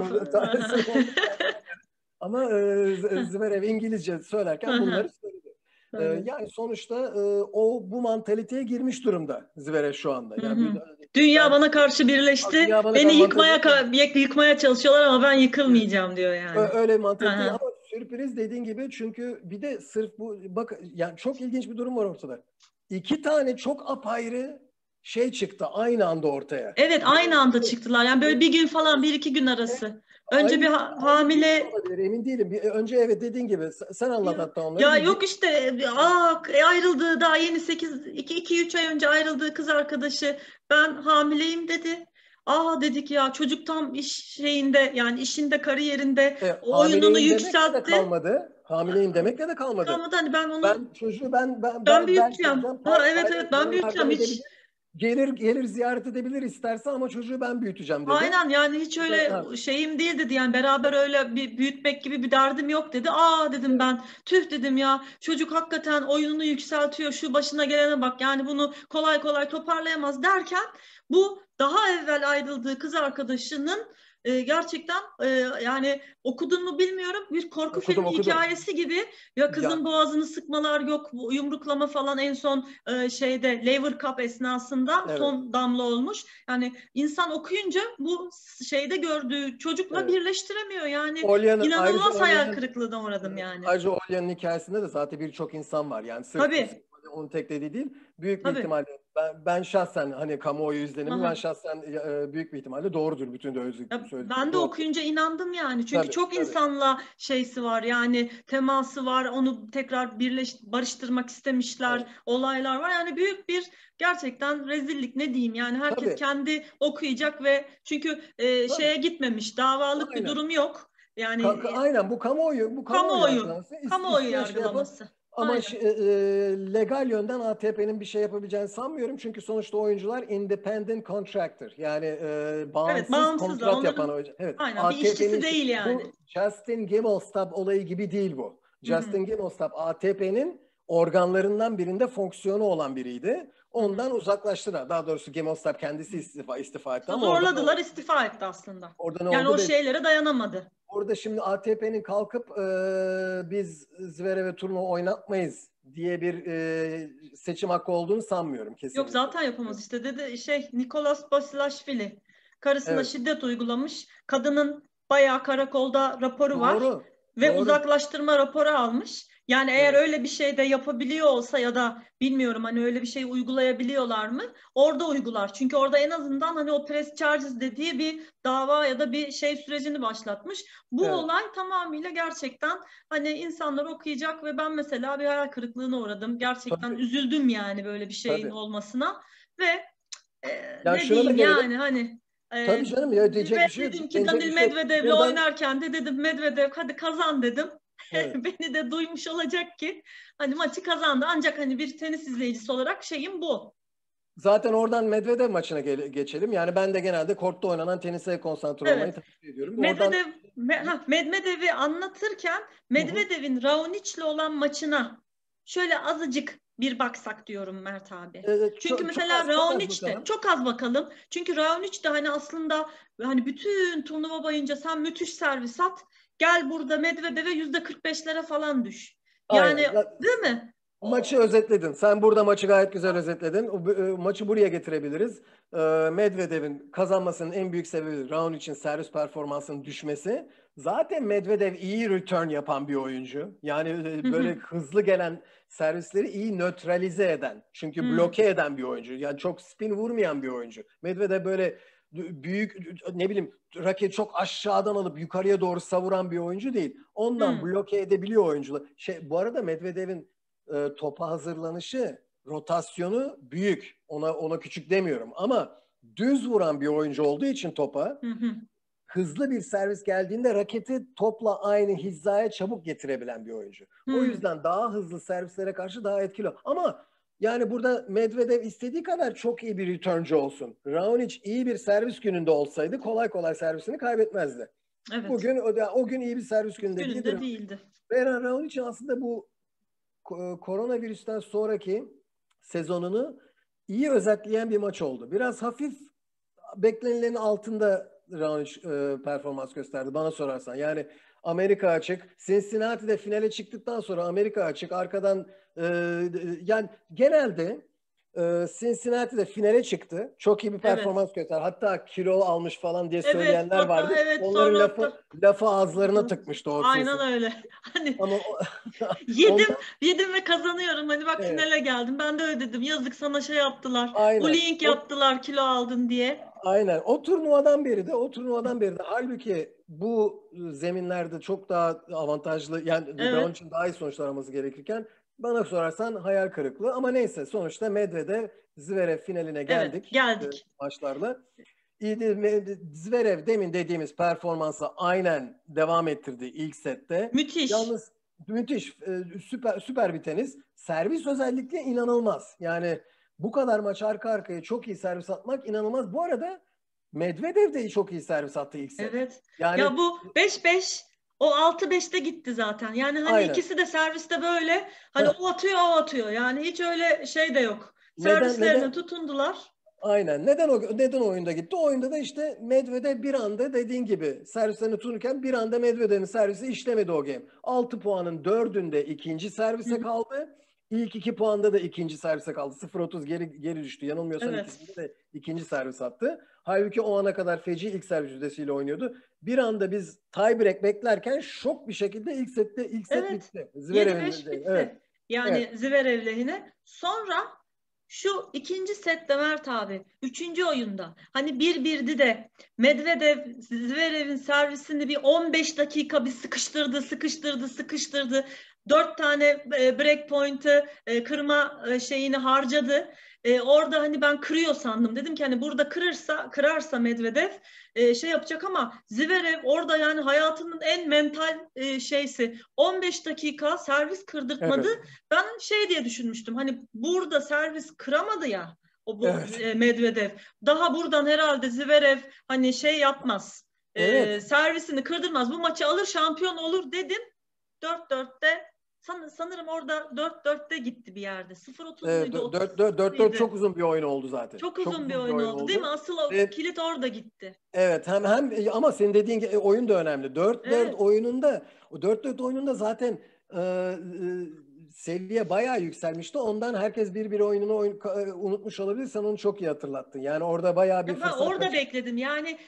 ama Zverev İngilizce söylerken bunları söyledi. Yani sonuçta bu mantaliteye girmiş durumda Zverev şu anda. Yani dünya bana karşı birleşti. Beni yıkmaya çalışıyorlar ama ben yıkılmayacağım diyor yani. Öyle mantalite ama sürpriz dediğin gibi çünkü bir de sırf bu yani çok ilginç bir durum var ortada. 2 tane çok apayrı şey çıktı aynı anda ortaya. Evet aynı anda çıktılar. Yani böyle bir gün falan 1-2 gün arası. Önce bir hamile emin değilim. Önce evet dediğin gibi sen anlat hatta onları. Ya yok işte ayrıldığı daha yeni 2-3 ay önce ayrıldığı kız arkadaşı ben hamileyim dedi. Dedik ya çocuk tam iş şeyinde yani işinde kariyerinde oyununu yükseltti. Hamileyim demekle de kalmadı. Kalmadı hani ben onu çocuğu ben büyüteceğim. Evet ben büyüteceğim hiç. Gelir ziyaret edebilir isterse ama çocuğu ben büyüteceğim dedi. Aynen yani hiç öyle şeyim değil dedi yani beraber öyle bir büyütmek gibi bir derdim yok dedi. Dedim ben tüh dedim ya çocuk hakikaten oyununu yükseltiyor şu başına gelene bak yani bunu kolay kolay toparlayamaz derken bu daha evvel ayrıldığı kız arkadaşının gerçekten yani okudun mu bilmiyorum, bir korku filmi hikayesi gibi ya, kızın boğazını sıkmalar, yok yumruklama falan, en son şeyde Lever Cup esnasında son damla olmuş. Yani insan okuyunca bu şeyde gördüğü çocukla birleştiremiyor yani. İnanılmaz hayal kırıklığına uğradım yani. Ayrıca Olya'nın hikayesinde de zaten birçok insan var. Yani sırf onun tek dediği değil. Büyük bir ihtimalle ben şahsen hani kamuoyu izlenimi ben şahsen büyük bir ihtimalle doğrudur bütün de ben de okuyunca inandım yani. Çünkü çok insanla şeysi var yani, teması var. Onu tekrar barıştırmak istemişler. Olaylar var. Yani büyük bir gerçekten rezillik, ne diyeyim yani, herkes kendi okuyacak ve çünkü şeye gitmemiş. Davalık bir durum yok. Yani aynen bu kamuoyu yargılaması. Ama legal yönden ATP'nin bir şey yapabileceğini sanmıyorum. Çünkü sonuçta oyuncular independent contractor. Yani bağımsız kontrat yapan oyuncu. Aynen, ATP'nin bir işçisi değil yani. Bu Justin Gimelstob olayı gibi değil bu. Justin Gimelstob ATP'nin organlarından birinde fonksiyonu olan biriydi. Ondan uzaklaştılar. Daha doğrusu Gimelstob kendisi istifa etti. Zorladılar, istifa etti aslında. Yani o şeylere dayanamadı. Orada şimdi ATP'nin kalkıp biz Zverev'e turnuva oynatmayız diye bir seçim hakkı olduğunu sanmıyorum kesinlikle. Yok, zaten yapamaz işte, dedi Nicolas Basilashvili karısına şiddet uygulamış. Kadının bayağı karakolda raporu var ve uzaklaştırma raporu almış. Yani eğer öyle bir şey de yapabiliyor olsa ya da bilmiyorum hani öyle bir şey uygulayabiliyorlar mı? Orada uygular. Çünkü orada en azından hani o press charges dediği bir dava ya da bir şey sürecini başlatmış. Bu olay tamamıyla gerçekten hani insanlar okuyacak ve ben mesela bir hayal kırıklığına uğradım. Gerçekten üzüldüm yani böyle bir şeyin olmasına ve ne diyeyim yani hani tabii canım ya, diyecek bir şey yok. Dedim ki Daniil Medvedev'le oynarken de dedim Medvedev hadi kazan dedim. Beni de duymuş olacak ki hani maçı kazandı. Ancak hani bir tenis izleyicisi olarak şeyim bu. Zaten oradan Medvedev maçına geçelim. Yani ben de genelde kortta oynanan tenise konsantre olmayı tercih ediyorum. Medvedev'i anlatırken Medvedev'in Raonic'le olan maçına şöyle azıcık bir baksak diyorum Mert abi. Çünkü mesela Raonic'te çok az bakalım. Çünkü Raonic'te hani aslında hani bütün turnuva boyunca sen müthiş servis at. Gel burada Medvedev'e %45'lere falan düş. Yani değil mi? Maçı özetledin. Sen burada maçı gayet güzel özetledin. Maçı buraya getirebiliriz. Medvedev'in kazanmasının en büyük sebebi Raonic'in servis performansının düşmesi. Zaten Medvedev iyi return yapan bir oyuncu. Yani böyle hızlı gelen servisleri iyi nötralize eden. Çünkü bloke eden bir oyuncu. Yani çok spin vurmayan bir oyuncu. Medvedev böyle büyük, ne bileyim, raket çok aşağıdan alıp yukarıya doğru savuran bir oyuncu değil. Ondan bloke edebiliyor oyuncular. Bu arada Medvedev'in topa hazırlanışı, rotasyonu büyük. Ona küçük demiyorum ama düz vuran bir oyuncu olduğu için topa hızlı bir servis geldiğinde raketi topla aynı hizaya çabuk getirebilen bir oyuncu. O yüzden daha hızlı servislere karşı daha etkili. Ama yani burada Medvedev istediği kadar çok iyi bir returncu olsun. Raonic iyi bir servis gününde olsaydı kolay kolay servisini kaybetmezdi. Evet. Bugün o gün iyi bir servis gününde değildi. Beren Raonic'in aslında bu koronavirüsten sonraki sezonunu iyi özetleyen bir maç oldu. Biraz hafif beklenilenin altında Raonic performans gösterdi bana sorarsan. Yani Amerika açık, Cincinnati'de finale çıktıktan sonra Amerika açık, arkadan yani genelde Cincinnati'de finale çıktı. Çok iyi bir performans gösterdi. Hatta kilo almış falan diye söyleyenler vardı. Onların lafı ağızlarına tıkmıştı. Aynen öyle. Hani ama yedim ve kazanıyorum. Hani bak finale geldim. Ben de öyle dedim. Yazık sana şey yaptılar. Bullying yaptılar kilo aldın diye. Aynen. O turnuvadan beri de halbuki bu zeminlerde çok daha avantajlı, yani Raonic için daha iyi sonuçlar alması gerekirken bana sorarsan hayal kırıklığı, ama neyse sonuçta Medvedev Zverev finaline geldik. Maçlarla. Zverev demin dediğimiz performansı aynen devam ettirdi ilk sette. Müthiş. Yalnız müthiş, süper bir tenis. Servis özellikle inanılmaz. Yani bu kadar maç arka arkaya çok iyi servis atmak inanılmaz. Bu arada Medvedev de çok iyi servis attı ilk set. Evet. Yani ya bu 5-5, o 6-5'te gitti zaten. Yani hani ikisi de serviste böyle hani o atıyor. Yani hiç öyle şey de yok. Servislerine tutundular. Aynen. Neden o oyunda gitti? O oyunda da işte Medvedev bir anda dediğin gibi servislerini tutunurken bir anda Medvedev'in servisi işlemedi o game. 6 puanın 4'ünde ikinci servise kaldı. İlk 2 puanda da ikinci servise kaldı. 0-30 geri düştü. Yanılmıyorsam Evet. ikisinde de ikinci servis attı. Halbuki o ana kadar feci ilk servis yüzdesiyle oynuyordu. Bir anda biz tie break beklerken şok bir şekilde ilk set Evet. bitti. 7-5 bitti. Evet. Yani Evet. Zverev lehine. Sonra şu ikinci sette Mert abi, üçüncü oyunda hani 1-1'di de Medvedev Zverev'in servisini bir 15 dakika bir sıkıştırdı. 4 tane break point'ı kırma şeyini harcadı. Orada hani ben kırıyor sandım. Dedim ki hani burada kırarsa Medvedev şey yapacak ama Zverev orada yani hayatının en mental şeysi 15 dakika servis kırdırtmadı. Evet. Ben şey diye düşünmüştüm. Hani burada servis kıramadı ya Evet. Medvedev. Daha buradan herhalde Zverev hani şey yapmaz. Evet. Servisini kırdırmaz. Bu maçı alır şampiyon olur dedim. 4-4'te sanırım orada 4-4'te gitti bir yerde. 0-30 Evet, muydu? 4-4 çok uzun bir oyun oldu zaten. Çok Çok uzun bir uzun bir oyun oyun oldu değil mi? oldu. Asıl o Ve kilit orada gitti. evet hem ama senin dediğin gibi oyun da önemli. 4-4 Evet. oyununda o 4-4 oyununda zaten seviye bayağı yükselmişti. Ondan herkes bir oyununu unutmuş olabilir. Sen onu çok iyi hatırlattın. Yani orada bayağı bir Ya ben fırsat orada kaçırdı. bekledim. Yani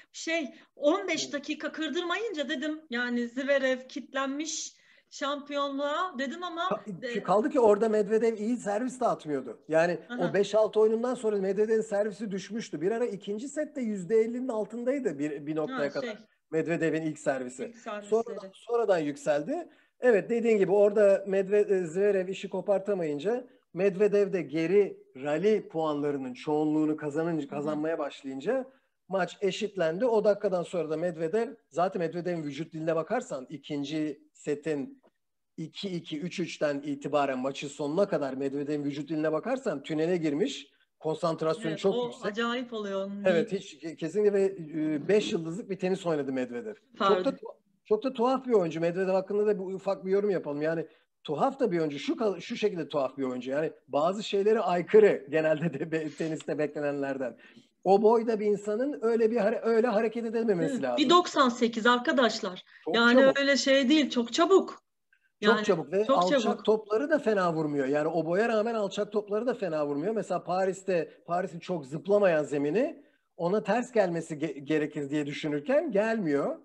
15 dakika kırdırmayınca dedim yani Zverev kitlenmiş şampiyonluğa dedim ama Kaldı ki orada Medvedev iyi servis de atmıyordu. Yani o aha, 5-6 oyunundan sonra Medvedev'in servisi düşmüştü. Bir ara ikinci sette %50'nin altındaydı bir ha noktaya kadar şey Medvedev'in ilk servisi. ilk servisleri. Sonradan yükseldi. Evet dediğin gibi orada Zverev işi kopartamayınca Medvedev de geri rally puanlarının çoğunluğunu Hı hı. kazanmaya başlayınca maç eşitlendi. O dakikadan sonra da zaten Medvedev'in vücut diline bakarsan ikinci setin 2-2, 3-3'ten itibaren maçın sonuna kadar Medvedev'in vücut diline bakarsan tünele girmiş. Konsantrasyonu Evet çok o yüksek. acayip oluyor onun Evet bir hiç kesinlikle ve 5 yıldızlık bir tenis oynadı Medvedev. vardı. Çok da tuhaf bir oyuncu. Medvedev hakkında da ufak bir yorum yapalım. Yani tuhaf da bir oyuncu. Şu şekilde tuhaf bir oyuncu. Yani bazı şeyleri aykırı genelde de teniste beklenenlerden. O boyda bir insanın öyle hareket edememesi Bir lazım. 98 arkadaşlar. Çok Yani çabuk. öyle şey değil çok çabuk. Çok Yani çabuk ve çok alçak çabuk. topları da fena vurmuyor. Yani o boya rağmen alçak topları da fena vurmuyor. Mesela Paris'in çok zıplamayan zemini ona ters gelmesi gerekir diye düşünürken gelmiyor.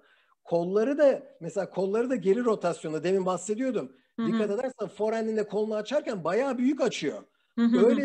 Kolları da geri rotasyonda demin bahsediyordum. Hı Dikkat hı. edersen forehand'inde kolunu açarken bayağı büyük açıyor. Hı hı hı.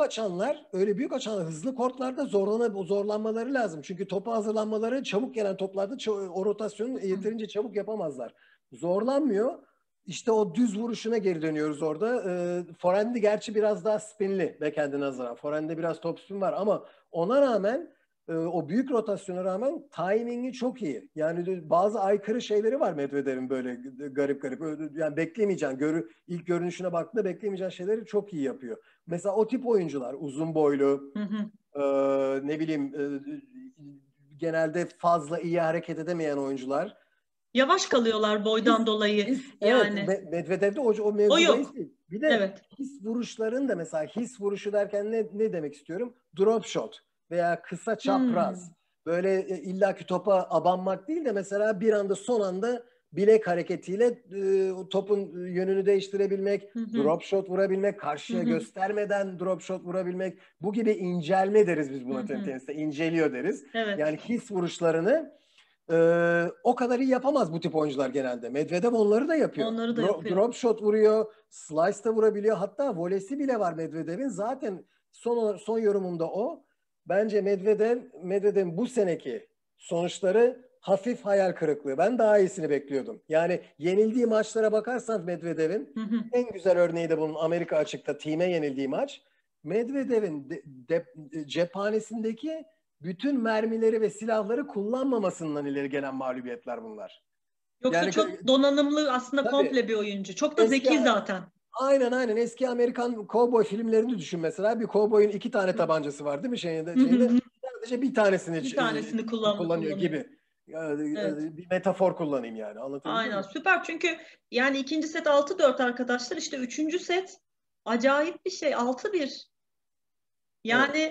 Öyle büyük açanlar hızlı kortlarda zorlanmaları lazım. Çünkü topa hazırlanmaları çabuk gelen toplarda o rotasyonu yeterince çabuk yapamazlar. Zorlanmıyor. İşte o düz vuruşuna geri dönüyoruz orada. Forehand'i gerçi biraz daha spinli backhand'e nazaran. Forehand'de biraz top spin var ama ona rağmen o büyük rotasyona rağmen timing'i çok iyi. Yani bazı aykırı şeyleri var Medvedev'in böyle garip. Yani beklemeyeceğin, ilk görünüşüne baktığında beklemeyeceğin şeyleri çok iyi yapıyor. Mesela o tip oyuncular uzun boylu, Hı hı. ne bileyim genelde fazla iyi hareket edemeyen oyuncular Yavaş çok kalıyorlar boydan dolayı evet yani. Medvedev'de o O mevzu bahis yok. değil. Bir de Evet. his vuruşların da mesela his vuruşu derken ne demek istiyorum? Drop shot veya kısa çapraz. Hmm. Böyle illaki topa abanmak değil de mesela bir anda son anda bilek hareketiyle topun yönünü değiştirebilmek, Hı hı. drop shot vurabilmek, Hı karşıya hı. göstermeden drop shot vurabilmek. Bu gibi incelme deriz biz Hı buna hı. teniste. İnceliyor deriz. Evet. Yani his vuruşlarını o kadar iyi yapamaz bu tip oyuncular genelde. Medvedev onları da yapıyor. Onları da yapıyor. Drop shot vuruyor, slice da vurabiliyor. Hatta volesi bile var Medvedev'in. Zaten son yorumumda o. Bence Medvedev'in bu seneki sonuçları hafif hayal kırıklığı. Ben daha iyisini bekliyordum. Yani yenildiği maçlara bakarsan Medvedev'in Hı hı. en güzel örneği de bunun Amerika açıkta team'e yenildiği maç. Medvedev'in cephanesindeki bütün mermileri ve silahları kullanmamasından ileri gelen mağlubiyetler bunlar. Yoksa Yani çok donanımlı aslında tabii komple bir oyuncu. Çok da eski zeki zaten. aynen eski Amerikan kovboy filmlerini düşün mesela. Bir kovboyun 2 tane tabancası var değil mi Hı hı şeyinde? hı. Sadece bir tanesini Bir tanesini kullanıyor kullanıyor. gibi. Yani, Evet. bir metafor kullanayım yani. Anlatabildim Aynen mi? süper çünkü yani ikinci set 6-4 arkadaşlar işte üçüncü set acayip bir şey 6-1. Evet. Yani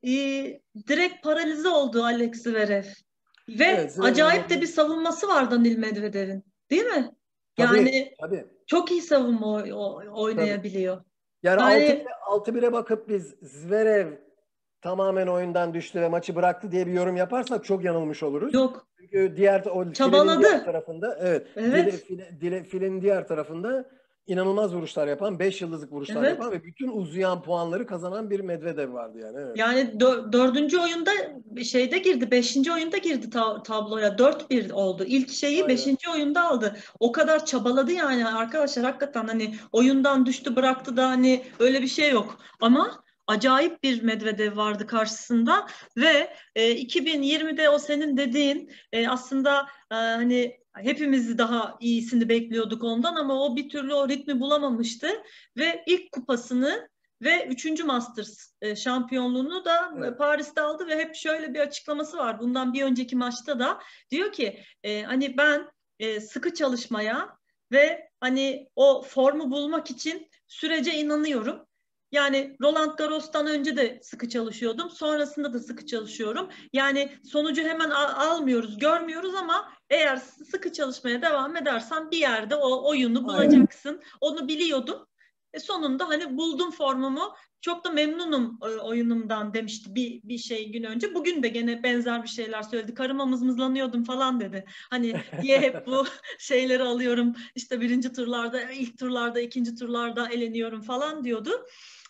direkt paralize oldu Alex Zverev. Ve Evet, acayip de bir savunması var Danil Medvedev'in. Değil mi? tabii, Yani tabii, çok iyi savunma tabii. oynayabiliyor. Yani Yani 6-1'e bakıp biz Zverev tamamen oyundan düştü ve maçı bıraktı diye bir yorum yaparsak çok yanılmış oluruz. yok. Çünkü o filenin diğer Çabaladı. tarafında, evet, Evet. filenin diğer tarafında inanılmaz vuruşlar yapan, 5 yıldızlık vuruşlar Evet. yapan ve bütün uzayan puanları kazanan bir Medvedev vardı yani. Evet. Yani dördüncü oyunda şeyde girdi. Beşinci oyunda girdi tabloya. 4-1 oldu. İlk şeyi Aynen. beşinci oyunda aldı. O kadar çabaladı yani arkadaşlar, hakikaten hani oyundan düştü bıraktı da hani öyle bir şey yok. Ama acayip bir Medvedev vardı karşısında ve 2020'de o senin dediğin aslında hani hepimiz daha iyisini bekliyorduk ondan ama o bir türlü o ritmi bulamamıştı ve ilk kupasını ve 3. Masters şampiyonluğunu da Evet. Paris'te aldı ve hep şöyle bir açıklaması var. Bundan bir önceki maçta da diyor ki hani ben sıkı çalışmaya ve hani o formu bulmak için sürece inanıyorum. Yani Roland Garros'tan önce de sıkı çalışıyordum. Sonrasında da sıkı çalışıyorum. Yani sonucu hemen almıyoruz, görmüyoruz ama eğer sıkı çalışmaya devam edersen bir yerde o oyunu Aynen. bulacaksın. Onu biliyordum. Sonunda hani buldum formumu. Çok da memnunum oyunumdan demişti bir şey gün önce. Bugün de gene benzer bir şeyler söyledi. Karıma mızmızlanıyordum falan dedi. Hani diye hep bu şeyleri alıyorum. İşte birinci turlarda, ilk turlarda, ikinci turlarda eleniyorum falan diyordu.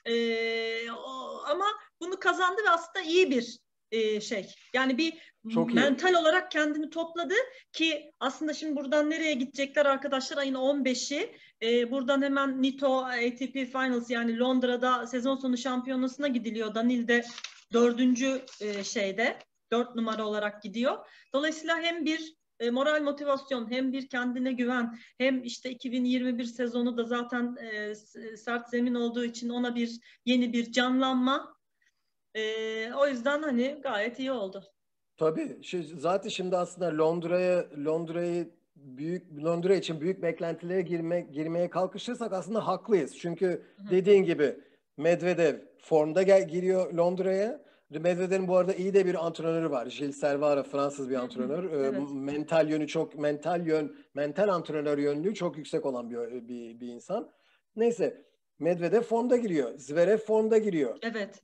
Ama bunu kazandı ve aslında iyi bir şey. Yani bir Çok iyi. mental olarak kendini topladı ki aslında şimdi buradan nereye gidecekler arkadaşlar? Ayın 15'i. Buradan hemen Nitto ATP Finals yani Londra'da sezon sonu şampiyonasına gidiliyor. Danil de 4. Şeyde 4 numara olarak gidiyor. Dolayısıyla hem bir moral motivasyon hem bir kendine güven hem işte 2021 sezonu da zaten sert zemin olduğu için ona bir yeni bir canlanma. O yüzden hani gayet iyi oldu. Tabii. Zaten şimdi aslında Londra için büyük beklentilere girmeye kalkışırsak aslında haklıyız. Çünkü Hı-hı. dediğin gibi Medvedev formda giriyor Londra'ya. Medvedev'in bu arada iyi de bir antrenörü var. Gilles Servara, Fransız bir Hı-hı. antrenör. Evet. Mental antrenör yönlüğü çok yüksek olan bir insan. Neyse, Medvedev formda giriyor. Zverev formda giriyor. Evet.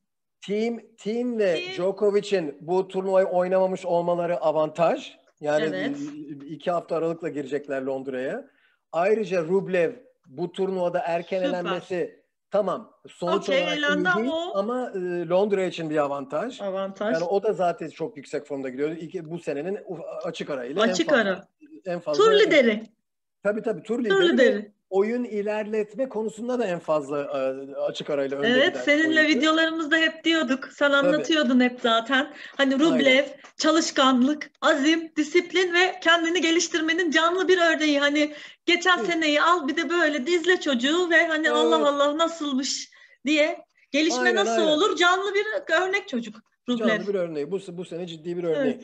Team ve Team. Djokovic'in bu turnuvayı oynamamış olmaları avantaj. Yani Evet. 2 hafta aralıkla girecekler Londra'ya. Ayrıca Rublev bu turnuvada erken Süper. elenmesi tamam sonuç Okey, olarak elendi iyi ama değil o ama Londra için bir avantaj. Yani avantaj. o da zaten çok yüksek formda gidiyor. Bu senenin açık arayla Açık ara. en Tur fazla lideri. tabii tur Tur lideri ve lideri. oyun ilerletme konusunda da en fazla açık arayla önde Evet, giden seninle oyuncu. videolarımızda hep diyorduk. Sen Tabii. anlatıyordun hep zaten. Hani Aynen. Rublev, çalışkanlık, azim, disiplin ve kendini geliştirmenin canlı bir örneği. Hani geçen seneyi al bir de böyle dizle çocuğu ve hani Allah Evet. Allah nasılmış diye. Gelişme Aynen nasıl aynen. olur? Canlı bir örnek çocuk Rublev. Canlı bir örneği. Bu sene ciddi bir örneği. Evet,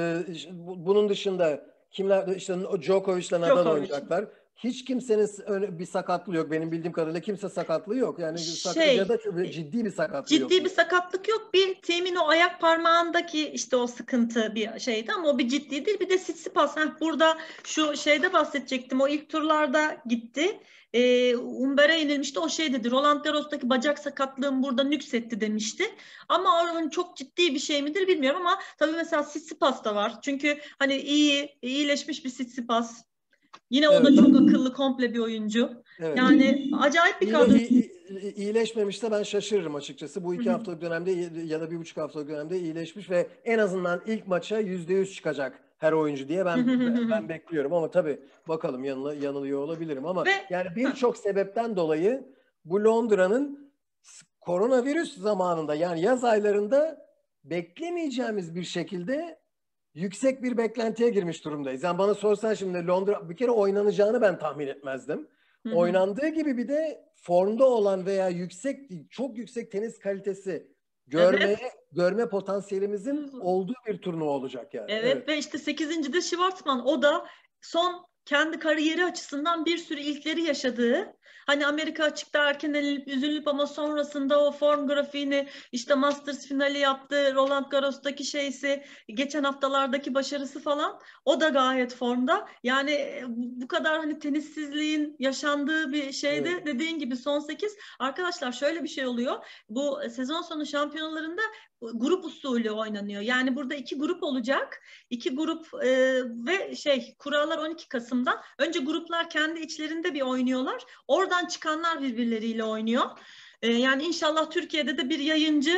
Bunun dışında kimler işte Djokovic'le Nadal Djokovic. oynayacaklar. Hiç kimsenin bir sakatlığı yok. Benim bildiğim kadarıyla kimse sakatlığı yok. Yani ya Şey, da ciddi bir sakatlığı yok. ciddi bir sakatlık yok. Bir Team'in o ayak parmağındaki işte o sıkıntı bir şeydi ama o bir ciddi değil. Bir de Tsitsipas. Burada şu şeyde bahsedecektim. O ilk turlarda gitti. Umber'e yenilmişti. O şey dedi. Roland Garros'taki bacak sakatlığım burada nüksetti demişti. Ama o çok ciddi bir şey midir bilmiyorum ama tabii mesela Tsitsipas da var. Çünkü hani iyileşmiş bir Tsitsipas. Yine o da Evet. çok akıllı, komple bir oyuncu. Evet. Yani acayip bir kadro. İyileşmemişse ben şaşırırım açıkçası. Bu Hı 2 haftalık dönemde ya da 1,5 haftalık dönemde iyileşmiş ve en azından ilk maça %100 çıkacak her oyuncu diye ben bekliyorum. Ama tabii bakalım yanılıyor olabilirim. Ama Ve yani birçok sebepten dolayı bu Londra'nın koronavirüs zamanında yani yaz aylarında beklemeyeceğimiz bir şekilde yüksek bir beklentiye girmiş durumdayız. Yani bana sorsan şimdi Londra bir kere oynanacağını ben tahmin etmezdim. Oynandığı gibi bir de formda olan veya çok yüksek tenis kalitesi evet. görme potansiyelimizin olduğu bir turnuva olacak yani. Evet Evet. ve işte 8. de Schwartzman. O da son kendi kariyeri açısından bir sürü ilkleri yaşadığı Hani Amerika açıkta erken elenip üzülüp ama sonrasında o form grafiğini, işte Masters finali yaptı, Roland Garros'taki şeysi, geçen haftalardaki başarısı falan, o da gayet formda. Yani bu kadar hani tenissizliğin yaşandığı bir şeyde, Evet. dediğin gibi son 8 arkadaşlar, şöyle bir şey oluyor. Bu sezon sonu şampiyonalarında grup usulü oynanıyor. Yani burada 2 grup olacak. 2 grup ve kurallar 12 Kasım'da. Önce gruplar kendi içlerinde bir oynuyorlar. Oradan çıkanlar birbirleriyle oynuyor. Yani inşallah Türkiye'de de bir yayıncı,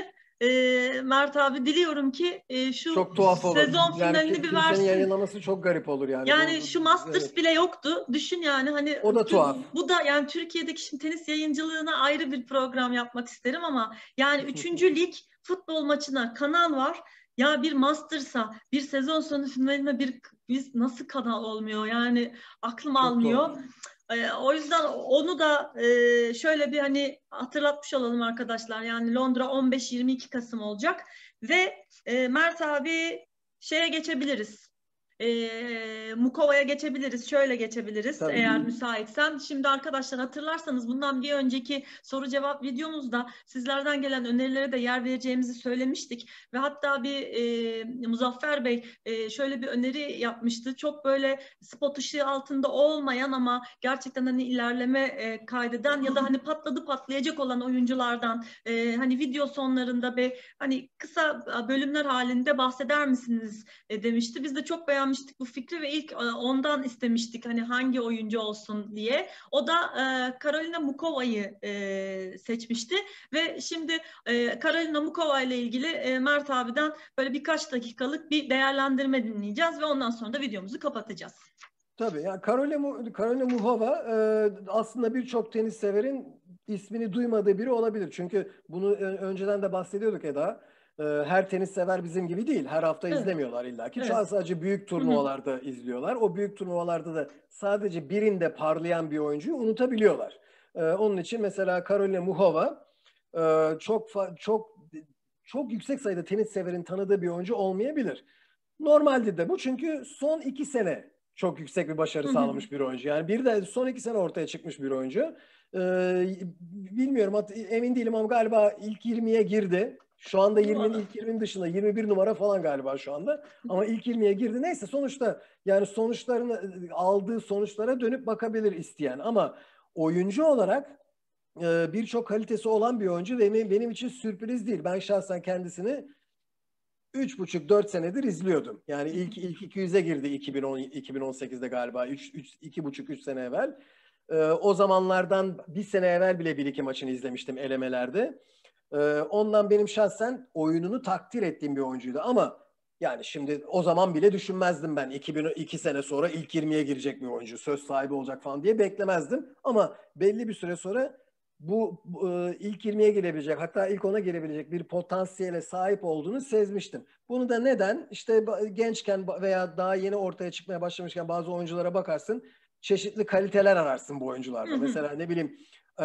Mert abi, diliyorum ki şu Çok tuhaf olur. sezon Yani finalini bir kimsenin versin. yayınlaması çok garip olur yani. Yani şu Masters Evet. bile yoktu. Düşün yani, hani O da tuhaf. bu da yani Türkiye'deki şimdi tenis yayıncılığına ayrı bir program yapmak isterim ama yani 3. lig futbol maçına kanal var. Ya bir Masters'a, bir sezon sonu finaline biz nasıl kanal olmuyor? Yani aklım Çok tuhaf. almıyor. O yüzden onu da şöyle bir hani hatırlatmış olalım arkadaşlar. Yani Londra 15-22 Kasım olacak ve Mert abi, şeye geçebiliriz. Mukova'ya geçebiliriz. Şöyle geçebiliriz Tabii. eğer müsaitsen. Şimdi arkadaşlar, hatırlarsanız bundan bir önceki soru cevap videomuzda sizlerden gelen önerilere de yer vereceğimizi söylemiştik. Ve hatta Muzaffer Bey şöyle bir öneri yapmıştı. Çok böyle spot ışığı altında olmayan ama gerçekten hani ilerleme kaydeden ya da hani patladı patlayacak olan oyunculardan hani video sonlarında hani kısa bölümler halinde bahseder misiniz demişti. Biz de çok beğenmiştik bu fikri ve ilk ondan istemiştik hani hangi oyuncu olsun diye. O da Karolina Mukova'yı seçmişti ve şimdi Karolina Mukova ile ilgili Mert abiden böyle birkaç dakikalık bir değerlendirme dinleyeceğiz ve ondan sonra da videomuzu kapatacağız. Tabii. Yani Karolina Muhova aslında birçok tenis severin ismini duymadığı biri olabilir. Çünkü bunu önceden de bahsediyorduk Eda. Her tenis sever bizim gibi değil. Her hafta Evet. izlemiyorlar illaki. Evet. Sadece büyük turnuvalarda izliyorlar. O büyük turnuvalarda da sadece birinde parlayan bir oyuncuyu unutabiliyorlar. Onun için mesela Karolina Muhova çok yüksek sayıda tenis severin tanıdığı bir oyuncu olmayabilir. Normalde de bu, çünkü son 2 sene çok yüksek bir başarı sağlamış bir oyuncu. Yani bir de son 2 sene ortaya çıkmış bir oyuncu. Bilmiyorum, emin değilim ama galiba ilk 20'ye girdi. Şu anda ilk 20'nin dışında 21 numara falan galiba şu anda. Ama ilk 20'ye girdi. Neyse, sonuçta yani aldığı sonuçlara dönüp bakabilir isteyen. Ama oyuncu olarak birçok kalitesi olan bir oyuncu ve benim için sürpriz değil. Ben şahsen kendisini 3,5-4 senedir izliyordum. Yani ilk 200'e girdi 2018'de galiba. 2,5-3 sene evvel. O zamanlardan bir sene evvel bile 1-2 maçını izlemiştim elemelerde. Ondan benim şahsen oyununu takdir ettiğim bir oyuncuydu. Ama yani şimdi o zaman bile düşünmezdim ben 2 sene sonra ilk 20'ye girecek bir oyuncu, söz sahibi olacak falan diye beklemezdim. Ama belli bir süre sonra bu ilk 20'ye girebilecek, hatta ilk 10'a girebilecek bir potansiyele sahip olduğunu sezmiştim. Bunu da neden? İşte gençken veya daha yeni ortaya çıkmaya başlamışken bazı oyunculara bakarsın, çeşitli kaliteler ararsın bu oyuncularda. Mesela ne bileyim,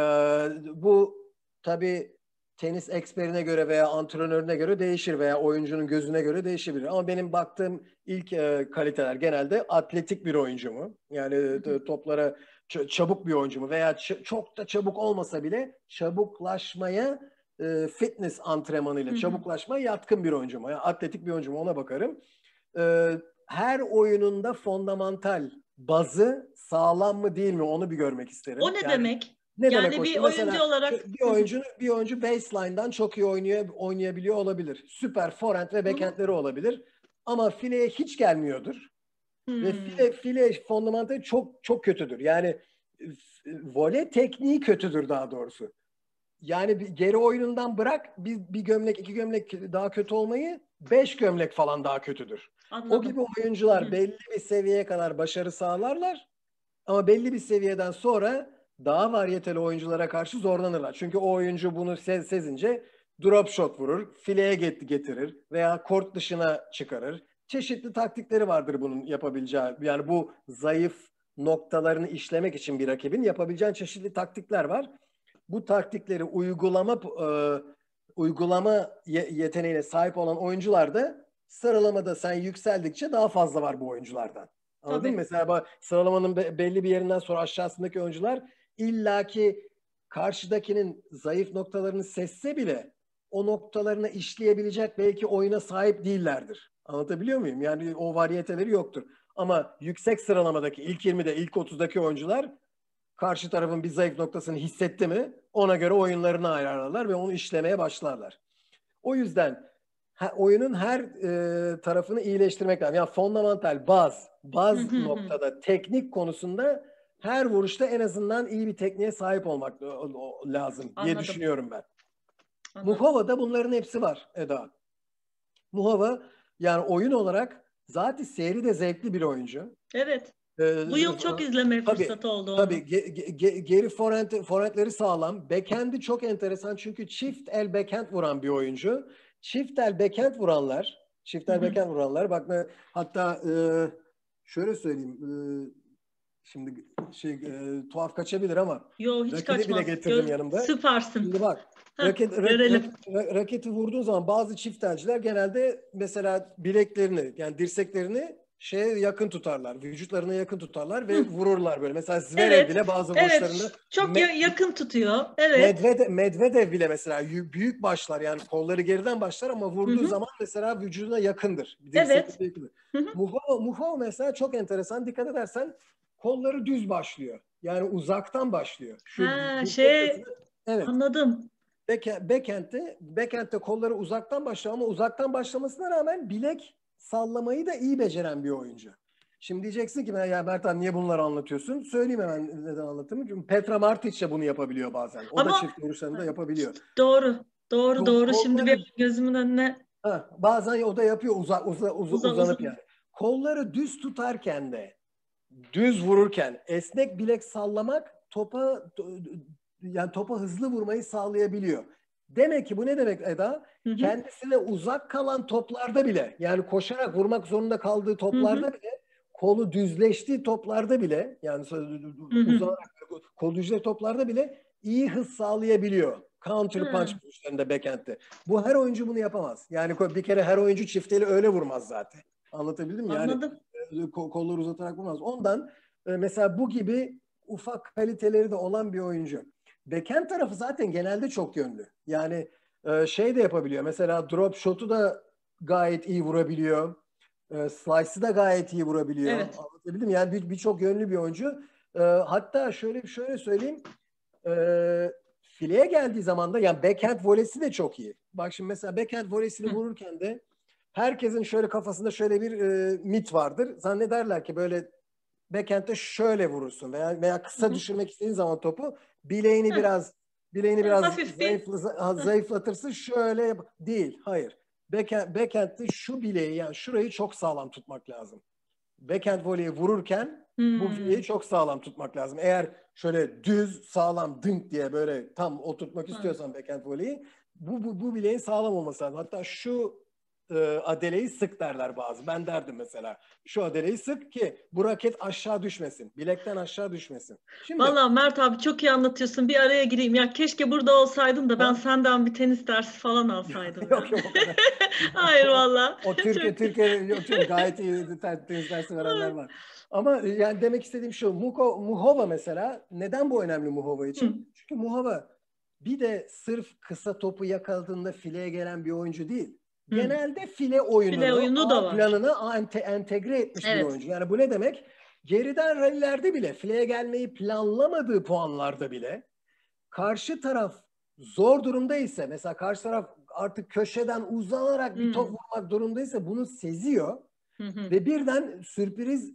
bu tabii tenis eksperine göre veya antrenörüne göre değişir veya oyuncunun gözüne göre değişebilir. Ama benim baktığım ilk kaliteler genelde atletik bir oyuncu mu? Yani toplara çabuk bir oyuncu mu? Veya çok da çabuk olmasa bile çabuklaşmaya fitness antrenmanıyla çabuklaşmaya yatkın bir oyuncu mu? Yani atletik bir oyuncu mu? Ona bakarım. Her oyununda fondamental bazı sağlam mı değil mi? Onu bir görmek isterim. O ne Yani demek? ne demek Yani o? bir oyuncu Mesela olarak bir oyuncu baseline'dan çok iyi oynayabiliyor olabilir. Süper forehand ve backhandleri olabilir. Ama fileye hiç gelmiyordur. Ve file fondamentali çok çok kötüdür. Yani voley tekniği kötüdür daha doğrusu. Yani bir geri oyunundan bırak, bir gömlek, 2 gömlek daha kötü olmayı, 5 gömlek falan daha kötüdür. O gibi anladım. oyuncular belli bir seviyeye kadar başarı sağlarlar. Ama belli bir seviyeden sonra daha varyeteli oyunculara karşı zorlanırlar. Çünkü o oyuncu bunu sezince drop shot vurur, fileye getirir veya kort dışına çıkarır. Çeşitli taktikleri vardır bunun yapabileceği. Yani bu zayıf noktalarını işlemek için bir rakibin yapabileceği çeşitli taktikler var. Bu taktikleri uygulama yeteneğine sahip olan oyuncular da sıralamada sen yükseldikçe daha fazla var bu oyunculardan. Anladın mı? Mesela sıralamanın belli bir yerinden sonra aşağısındaki oyuncular illaki karşıdakinin zayıf noktalarını sezse bile o noktalarını işleyebilecek belki oyuna sahip değillerdir. Anlatabiliyor muyum? Yani o varyeteleri yoktur. Ama yüksek sıralamadaki ilk 20'de, ilk 30'daki oyuncular karşı tarafın bir zayıf noktasını hissetti mi ona göre oyunlarını ayarlarlar ve onu işlemeye başlarlar. O yüzden oyunun her tarafını iyileştirmek lazım. Yani fundamental, baz noktada, teknik konusunda her vuruşta en azından iyi bir tekniğe sahip olmak lazım diye düşünüyorum ben. Muhova'da bunların hepsi var Eda. Muhova yani oyun olarak zaten seyri de zevkli bir oyuncu. Evet. Bu yıl çok izleme fırsatı oldu onu. Tabii geri forehandleri sağlam. Backhand'i çok enteresan çünkü çift el backhand vuran bir oyuncu. Çift el backhand vuranlar bak hatta şöyle söyleyeyim şimdi tuhaf kaçabilir ama hiç kaçmaz. bile getirdim yanımda. Süpersin. Şimdi bak raketi vurduğun zaman bazı çift elciler genelde mesela bileklerini yani dirseklerini yakın tutarlar. Vücutlarına yakın tutarlar ve vururlar böyle. Mesela Zverev bile bazı vuruşlarında çok yakın tutuyor. Evet. Medvedev bile mesela büyük başlar yani kolları geriden başlar ama vurduğu zaman mesela vücuduna yakındır. Evet. Muhova mesela çok enteresan. Dikkat edersen kolları düz başlıyor. Yani uzaktan başlıyor. Evet. Anladım. Backhand'de kolları uzaktan başlıyor ama uzaktan başlamasına rağmen bilek sallamayı da iyi beceren bir oyuncu. Şimdi diyeceksin ki ya Bertan niye bunları anlatıyorsun? Söyleyeyim hemen neden anlatayım. Çünkü Petra Martic de bunu yapabiliyor bazen. O da çift vuruşlarında yapabiliyor. Doğru. Şimdi bir gözümün önüne. Bazen o da yapıyor uzanıp yani. Kolları düz tutarken de düz vururken esnek bilek sallamak topa hızlı vurmayı sağlayabiliyor. Demek ki bu ne demek Eda? Kendisine uzak kalan toplarda bile yani koşarak vurmak zorunda kaldığı toplarda bile kolu düzleştiği toplarda bile yani uzanarak kolu düzleştiği toplarda bile iyi hız sağlayabiliyor. Counter punch vuruşlarında backhand'de. Bu her oyuncu bunu yapamaz. Yani bir kere her oyuncu çifteli öyle vurmaz zaten. Anlatabildim mi? Anladım. Yani kolları uzatarak vurmaz. Ondan mesela bu gibi ufak kaliteleri de olan bir oyuncu. Backhand tarafı zaten genelde çok yönlü. Yani de yapabiliyor. Mesela drop shot'u da gayet iyi vurabiliyor. Slice'ı da gayet iyi vurabiliyor. Evet. Anlatabildim mi? Yani birçok yönlü bir oyuncu. Hatta şöyle söyleyeyim. Fileye geldiği zaman da yani backhand voleysi de çok iyi. Bak şimdi mesela backhand voleysini vururken de herkesin şöyle kafasında şöyle bir mit vardır. Zannederler ki böyle backhand'de şöyle vurursun veya kısa düşürmek istediğin zaman topu bileğini biraz zayıflatırsın şöyle değil. Hayır. Backhand'de şu bileği yani şurayı çok sağlam tutmak lazım. Backhand voleyi vururken bu bileği çok sağlam tutmak lazım. Eğer şöyle düz sağlam dınk diye böyle tam oturtmak istiyorsan backhand voleyi bu bileğin sağlam olması lazım. Hatta şu adeleyi sık derler bazı. Ben derdim mesela. Şu adeleyi sık ki bu raket aşağı düşmesin. Bilekten aşağı düşmesin. Vallahi Mert abi çok iyi anlatıyorsun. Bir araya gireyim. Ya keşke burada olsaydın da ben senden bir tenis dersi falan alsaydım. Yok o kadar. Hayır vallahi. O Türkiye'de gayet iyi tenis dersi verenler var. Ama yani demek istediğim şu. Muhova mesela. Neden bu önemli Muhova için? Çünkü Muhova bir de sırf kısa topu yakaladığında fileye gelen bir oyuncu değil. Genelde file oyununu planına entegre etmiş bir oyuncu. Yani bu ne demek? Geriden rallilerde bile fileye gelmeyi planlamadığı puanlarda bile karşı taraf zor durumdaysa mesela karşı taraf artık köşeden uzanarak bir top vurmak durumdaysa bunu seziyor ve birden sürpriz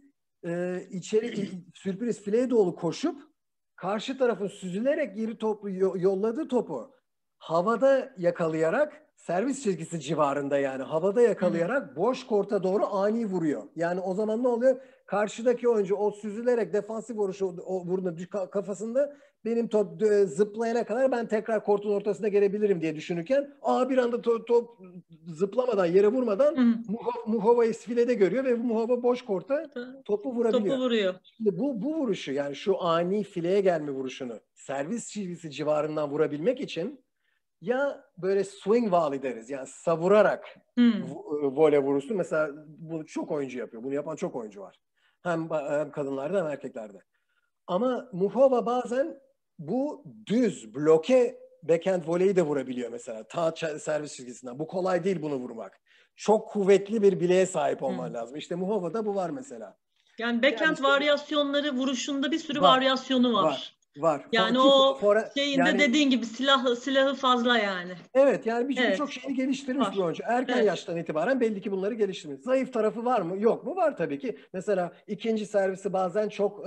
fileye doğru koşup karşı tarafın süzülerek geri topu yolladığı topu havada yakalayarak servis çizgisi civarında yani havada yakalayarak boş korta doğru ani vuruyor. Yani o zaman ne oluyor? Karşıdaki oyuncu o süzülerek defansif vuruşu vurduğunda kafasında benim top zıplayana kadar ben tekrar kortun ortasına gelebilirim diye düşünürken bir anda top zıplamadan yere vurmadan Muhova'yı filede görüyor ve Muhova boş korta topu vurabiliyor. Topu vuruyor. Şimdi bu vuruşu yani şu ani fileye gelme vuruşunu servis çizgisi civarından vurabilmek için ya böyle swing volley deriz yani savurarak voley vurursun. Mesela bunu çok oyuncu yapıyor. Bunu yapan çok oyuncu var. Hem kadınlarda hem erkeklerde. Ama Muhova bazen bu düz, bloke backhand voleyi de vurabiliyor mesela. Ta servis çizgisinden. Bu kolay değil bunu vurmak. Çok kuvvetli bir bileğe sahip olman lazım. İşte Muhova'da bu var mesela. Yani backhand işte, varyasyonları, vuruşunda bir sürü var, varyasyonu var. var. Yani Ki o şeyinde dediğin gibi silahı fazla yani. Evet, yani birçok Evet. şeyini geliştirmiş bir Var. oyuncu. Erken Evet. yaştan itibaren belli ki bunları geliştirmiş. Zayıf tarafı var mı? Yok mu? Var tabii ki. Mesela ikinci servisi bazen çok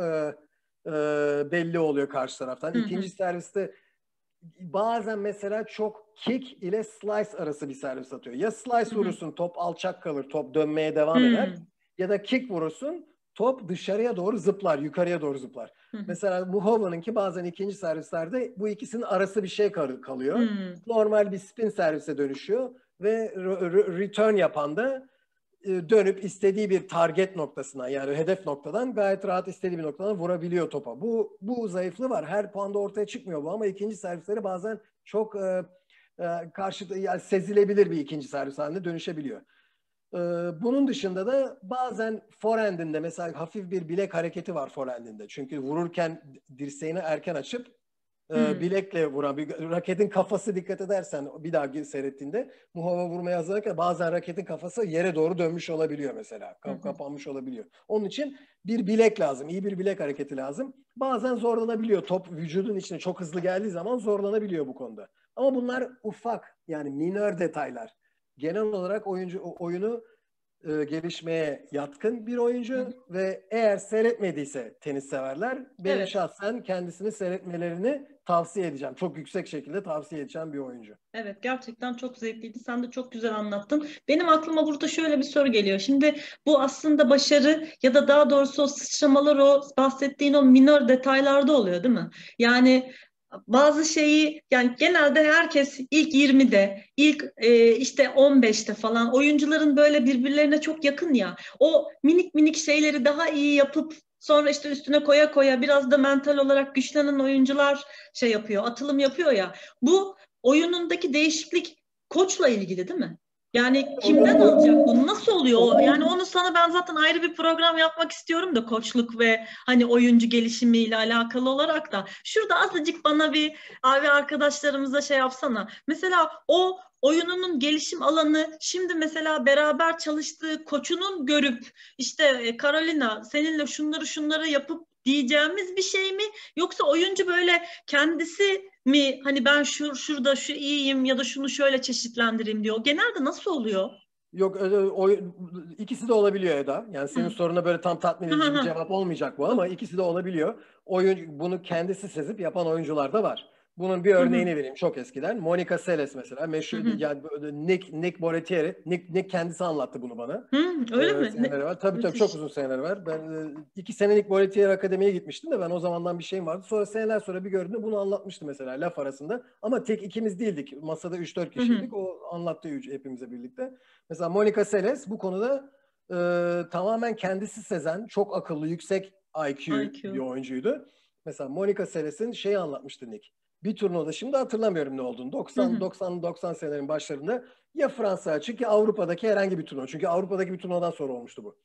belli oluyor karşı taraftan. İkinci serviste bazen mesela çok kick ile slice arası bir servis atıyor. Ya slice vurursun, top alçak kalır, top dönmeye devam eder. Ya da kick vurursun, top dışarıya doğru zıplar, yukarıya doğru zıplar. Mesela Muhova'nınki bazen ikinci servislerde bu ikisinin arası bir şey kalıyor. Normal bir spin servise dönüşüyor ve return yapan da dönüp istediği bir target noktasına, yani hedef noktadan gayet rahat istediği bir noktadan vurabiliyor topa. Bu zayıflığı var. Her puanda ortaya çıkmıyor bu ama ikinci servisleri bazen çok karşıda, yani sezilebilir bir ikinci servis haline dönüşebiliyor. Bunun dışında da bazen forehand'inde mesela hafif bir bilek hareketi var forehand'inde. Çünkü vururken dirseğini erken açıp bilekle vuran, raketin kafası, dikkat edersen bir daha seyrettiğinde Muhova vurmaya hazırlarken bazen raketin kafası yere doğru dönmüş olabiliyor mesela. Kapanmış olabiliyor. Onun için bir bilek lazım. İyi bir bilek hareketi lazım. Bazen zorlanabiliyor. Top vücudun içine çok hızlı geldiği zaman zorlanabiliyor bu konuda. Ama bunlar ufak, yani minör detaylar. Genel olarak oyunu gelişmeye yatkın bir oyuncu ve eğer seyretmediyse tenis severler, benim şahsen kendisini seyretmelerini tavsiye edeceğim. Çok yüksek şekilde tavsiye edeceğim bir oyuncu. Evet, gerçekten çok zevkliydi. Sen de çok güzel anlattın. Benim aklıma burada şöyle bir soru geliyor. Şimdi bu aslında başarı ya da daha doğrusu o sıçramalar, o bahsettiğin o minör detaylarda oluyor, değil mi? Yani bazı şeyi, yani genelde herkes ilk 20'de, ilk işte 15'te falan oyuncuların böyle birbirlerine çok yakın ya. O minik minik şeyleri daha iyi yapıp sonra işte üstüne koya koya biraz da mental olarak güçlenen oyuncular şey yapıyor, atılım yapıyor ya. Bu oyunundaki değişiklik koçla ilgili değil mi? Yani kimden alacak bunu? Nasıl oluyor? Yani onu sana ben zaten ayrı bir program yapmak istiyorum da, koçluk ve hani oyuncu gelişimiyle alakalı olarak da. Şurada azıcık bana bir abi arkadaşlarımıza şey yapsana. Mesela o oyununun gelişim alanı, şimdi mesela beraber çalıştığı koçunun görüp işte Carolina seninle şunları yapıp diyeceğimiz bir şey mi? Yoksa oyuncu böyle kendisi mi, hani ben şurada şu iyiyim ya da şunu şöyle çeşitlendireyim diyor. Genelde nasıl oluyor? Yok, ikisi de olabiliyor Eda. Yani senin soruna böyle tam tatmin edici bir cevap olmayacak bu ama ikisi de olabiliyor. Bunu kendisi sezip yapan oyuncular da var. Bunun bir örneğini vereyim çok eskiden. Monica Seles mesela meşhur, yani Nick Bollettieri. Nick kendisi anlattı bunu bana. Öyle mi? Seneleri var. Tabii çok uzun seneler var. Ben 2 senelik Bollettieri Akademi'ye gitmiştim de ben o zamandan bir şeyim vardı. Sonra seneler sonra bir gördüğümde bunu anlatmıştı mesela laf arasında. Ama tek ikimiz değildik. Masada 3-4 kişiydik. O anlattı hepimize birlikte. Mesela Monica Seles bu konuda tamamen kendisi sezen, çok akıllı, yüksek IQ bir oyuncuydu. Mesela Monica Seles'in şeyi anlatmıştı Nick. Bir turnuvada, şimdi hatırlamıyorum ne olduğunu. 90 senelerin başlarında ya Fransa açık ya Avrupa'daki herhangi bir turnuva. Çünkü Avrupa'daki bir turnuvadan sonra olmuştu bu.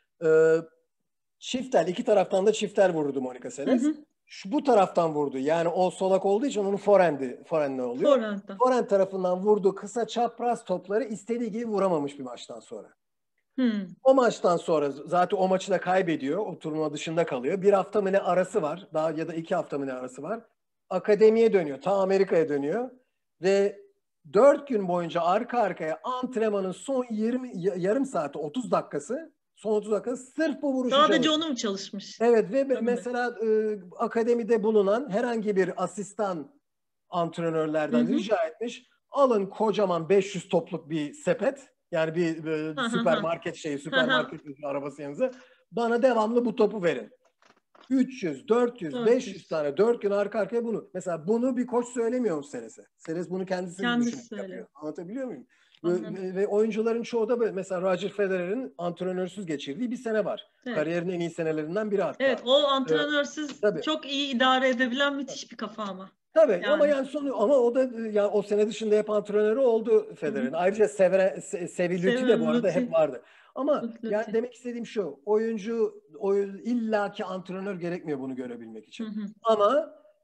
Çiftel, iki taraftan da çiftel vurdu Monica Seles. Bu taraftan vurdu. Yani o solak olduğu için onun forehand oluyor. Forehand tarafından vurdu kısa çapraz topları istediği gibi vuramamış bir maçtan sonra. O maçtan sonra zaten o maçı da kaybediyor. O turnuva dışında kalıyor. Bir hafta mı ne arası var. Daha ya da 2 hafta mı ne arası var. Akademiye dönüyor. Ta Amerika'ya dönüyor. Ve 4 gün boyunca arka arkaya antrenmanın son yarım saati 30 dakikası, son 30 dakikası sırf bu vuruşu Sadece çalışmış. onu mu çalışmış? Evet ve mesela akademide bulunan herhangi bir asistan antrenörlerden rica etmiş. Alın kocaman 500 topluk bir sepet. Yani bir süpermarket arabası yanınıza. Bana devamlı bu topu verin. 300, 400, 500 tane 4 gün arka arkaya bunu. Mesela bunu bir koç söylemiyor mu Seles'e? Seles bunu kendisi düşünüp yapıyor. Anlatabiliyor muyum? Ve oyuncuların çoğu da böyle. Mesela Roger Federer'in antrenörsüz geçirdiği bir sene var. Evet. Kariyerin en iyi senelerinden biri hatta. Evet, o antrenörsüz çok iyi idare edebilen müthiş bir kafa ama. Tabii yani. Ama o da yani o sene dışında hep antrenörü oldu Federer'in. Ayrıca Sevilüti de bu arada hep vardı. Ama yani demek istediğim şu, oyuncu illaki antrenör gerekmiyor bunu görebilmek için. Ama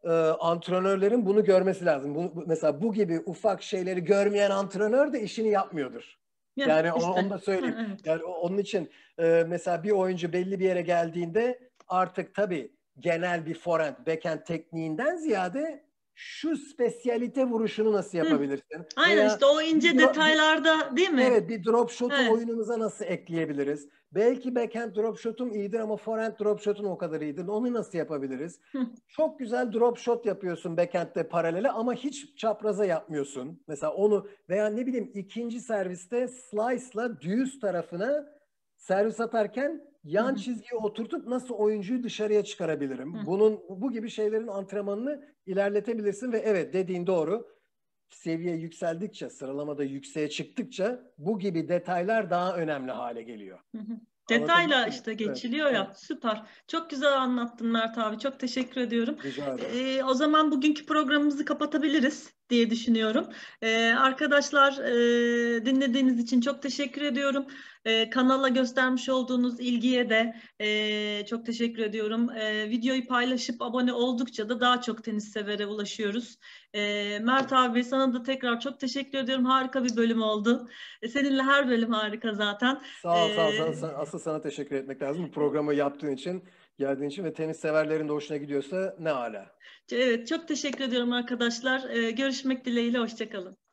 antrenörlerin bunu görmesi lazım. Mesela bu gibi ufak şeyleri görmeyen antrenör de işini yapmıyordur. Yani işte. onu da söyleyeyim. Evet. Yani onun için mesela bir oyuncu belli bir yere geldiğinde artık tabii genel bir forehand, backhand tekniğinden ziyade şu spesiyalite vuruşunu nasıl yapabilirsin? Aynen, Veya işte o ince detaylarda değil mi? evet, bir drop shot'u Evet. oyunumuza nasıl ekleyebiliriz? Belki backhand drop shot'um iyidir ama forehand drop shot'un o kadar iyidir. Onu nasıl yapabiliriz? Çok güzel drop shot yapıyorsun backhand'de paralele ama hiç çapraza yapmıyorsun. Mesela onu veya ne bileyim ikinci serviste slice'la düz tarafına servis atarken yan çizgiye oturtup nasıl oyuncuyu dışarıya çıkarabilirim? Bu gibi şeylerin antrenmanını ilerletebilirsin ve evet, dediğin doğru. Seviye yükseldikçe, sıralamada yükseğe çıktıkça bu gibi detaylar daha önemli hale geliyor. Detayla Anlatabildim mi? işte Evet, geçiliyor evet. ya. Süper. Çok güzel anlattın Mert abi. Çok teşekkür ediyorum. Rica ederim. O zaman bugünkü programımızı kapatabiliriz diye düşünüyorum. Arkadaşlar, dinlediğiniz için çok teşekkür ediyorum. Kanala göstermiş olduğunuz ilgiye de çok teşekkür ediyorum. Videoyu paylaşıp abone oldukça da daha çok tenis severe ulaşıyoruz. Mert abi, sana da tekrar çok teşekkür ediyorum. Harika bir bölüm oldu. Seninle her bölüm harika zaten. Sağ ol, sağ ol. Asıl sana teşekkür etmek lazım. Bu programı yaptığın için, geldiğin için ve tenis severlerin de hoşuna gidiyorsa ne âlâ. Evet, çok teşekkür ediyorum arkadaşlar. Görüşmek dileğiyle, hoşça kalın.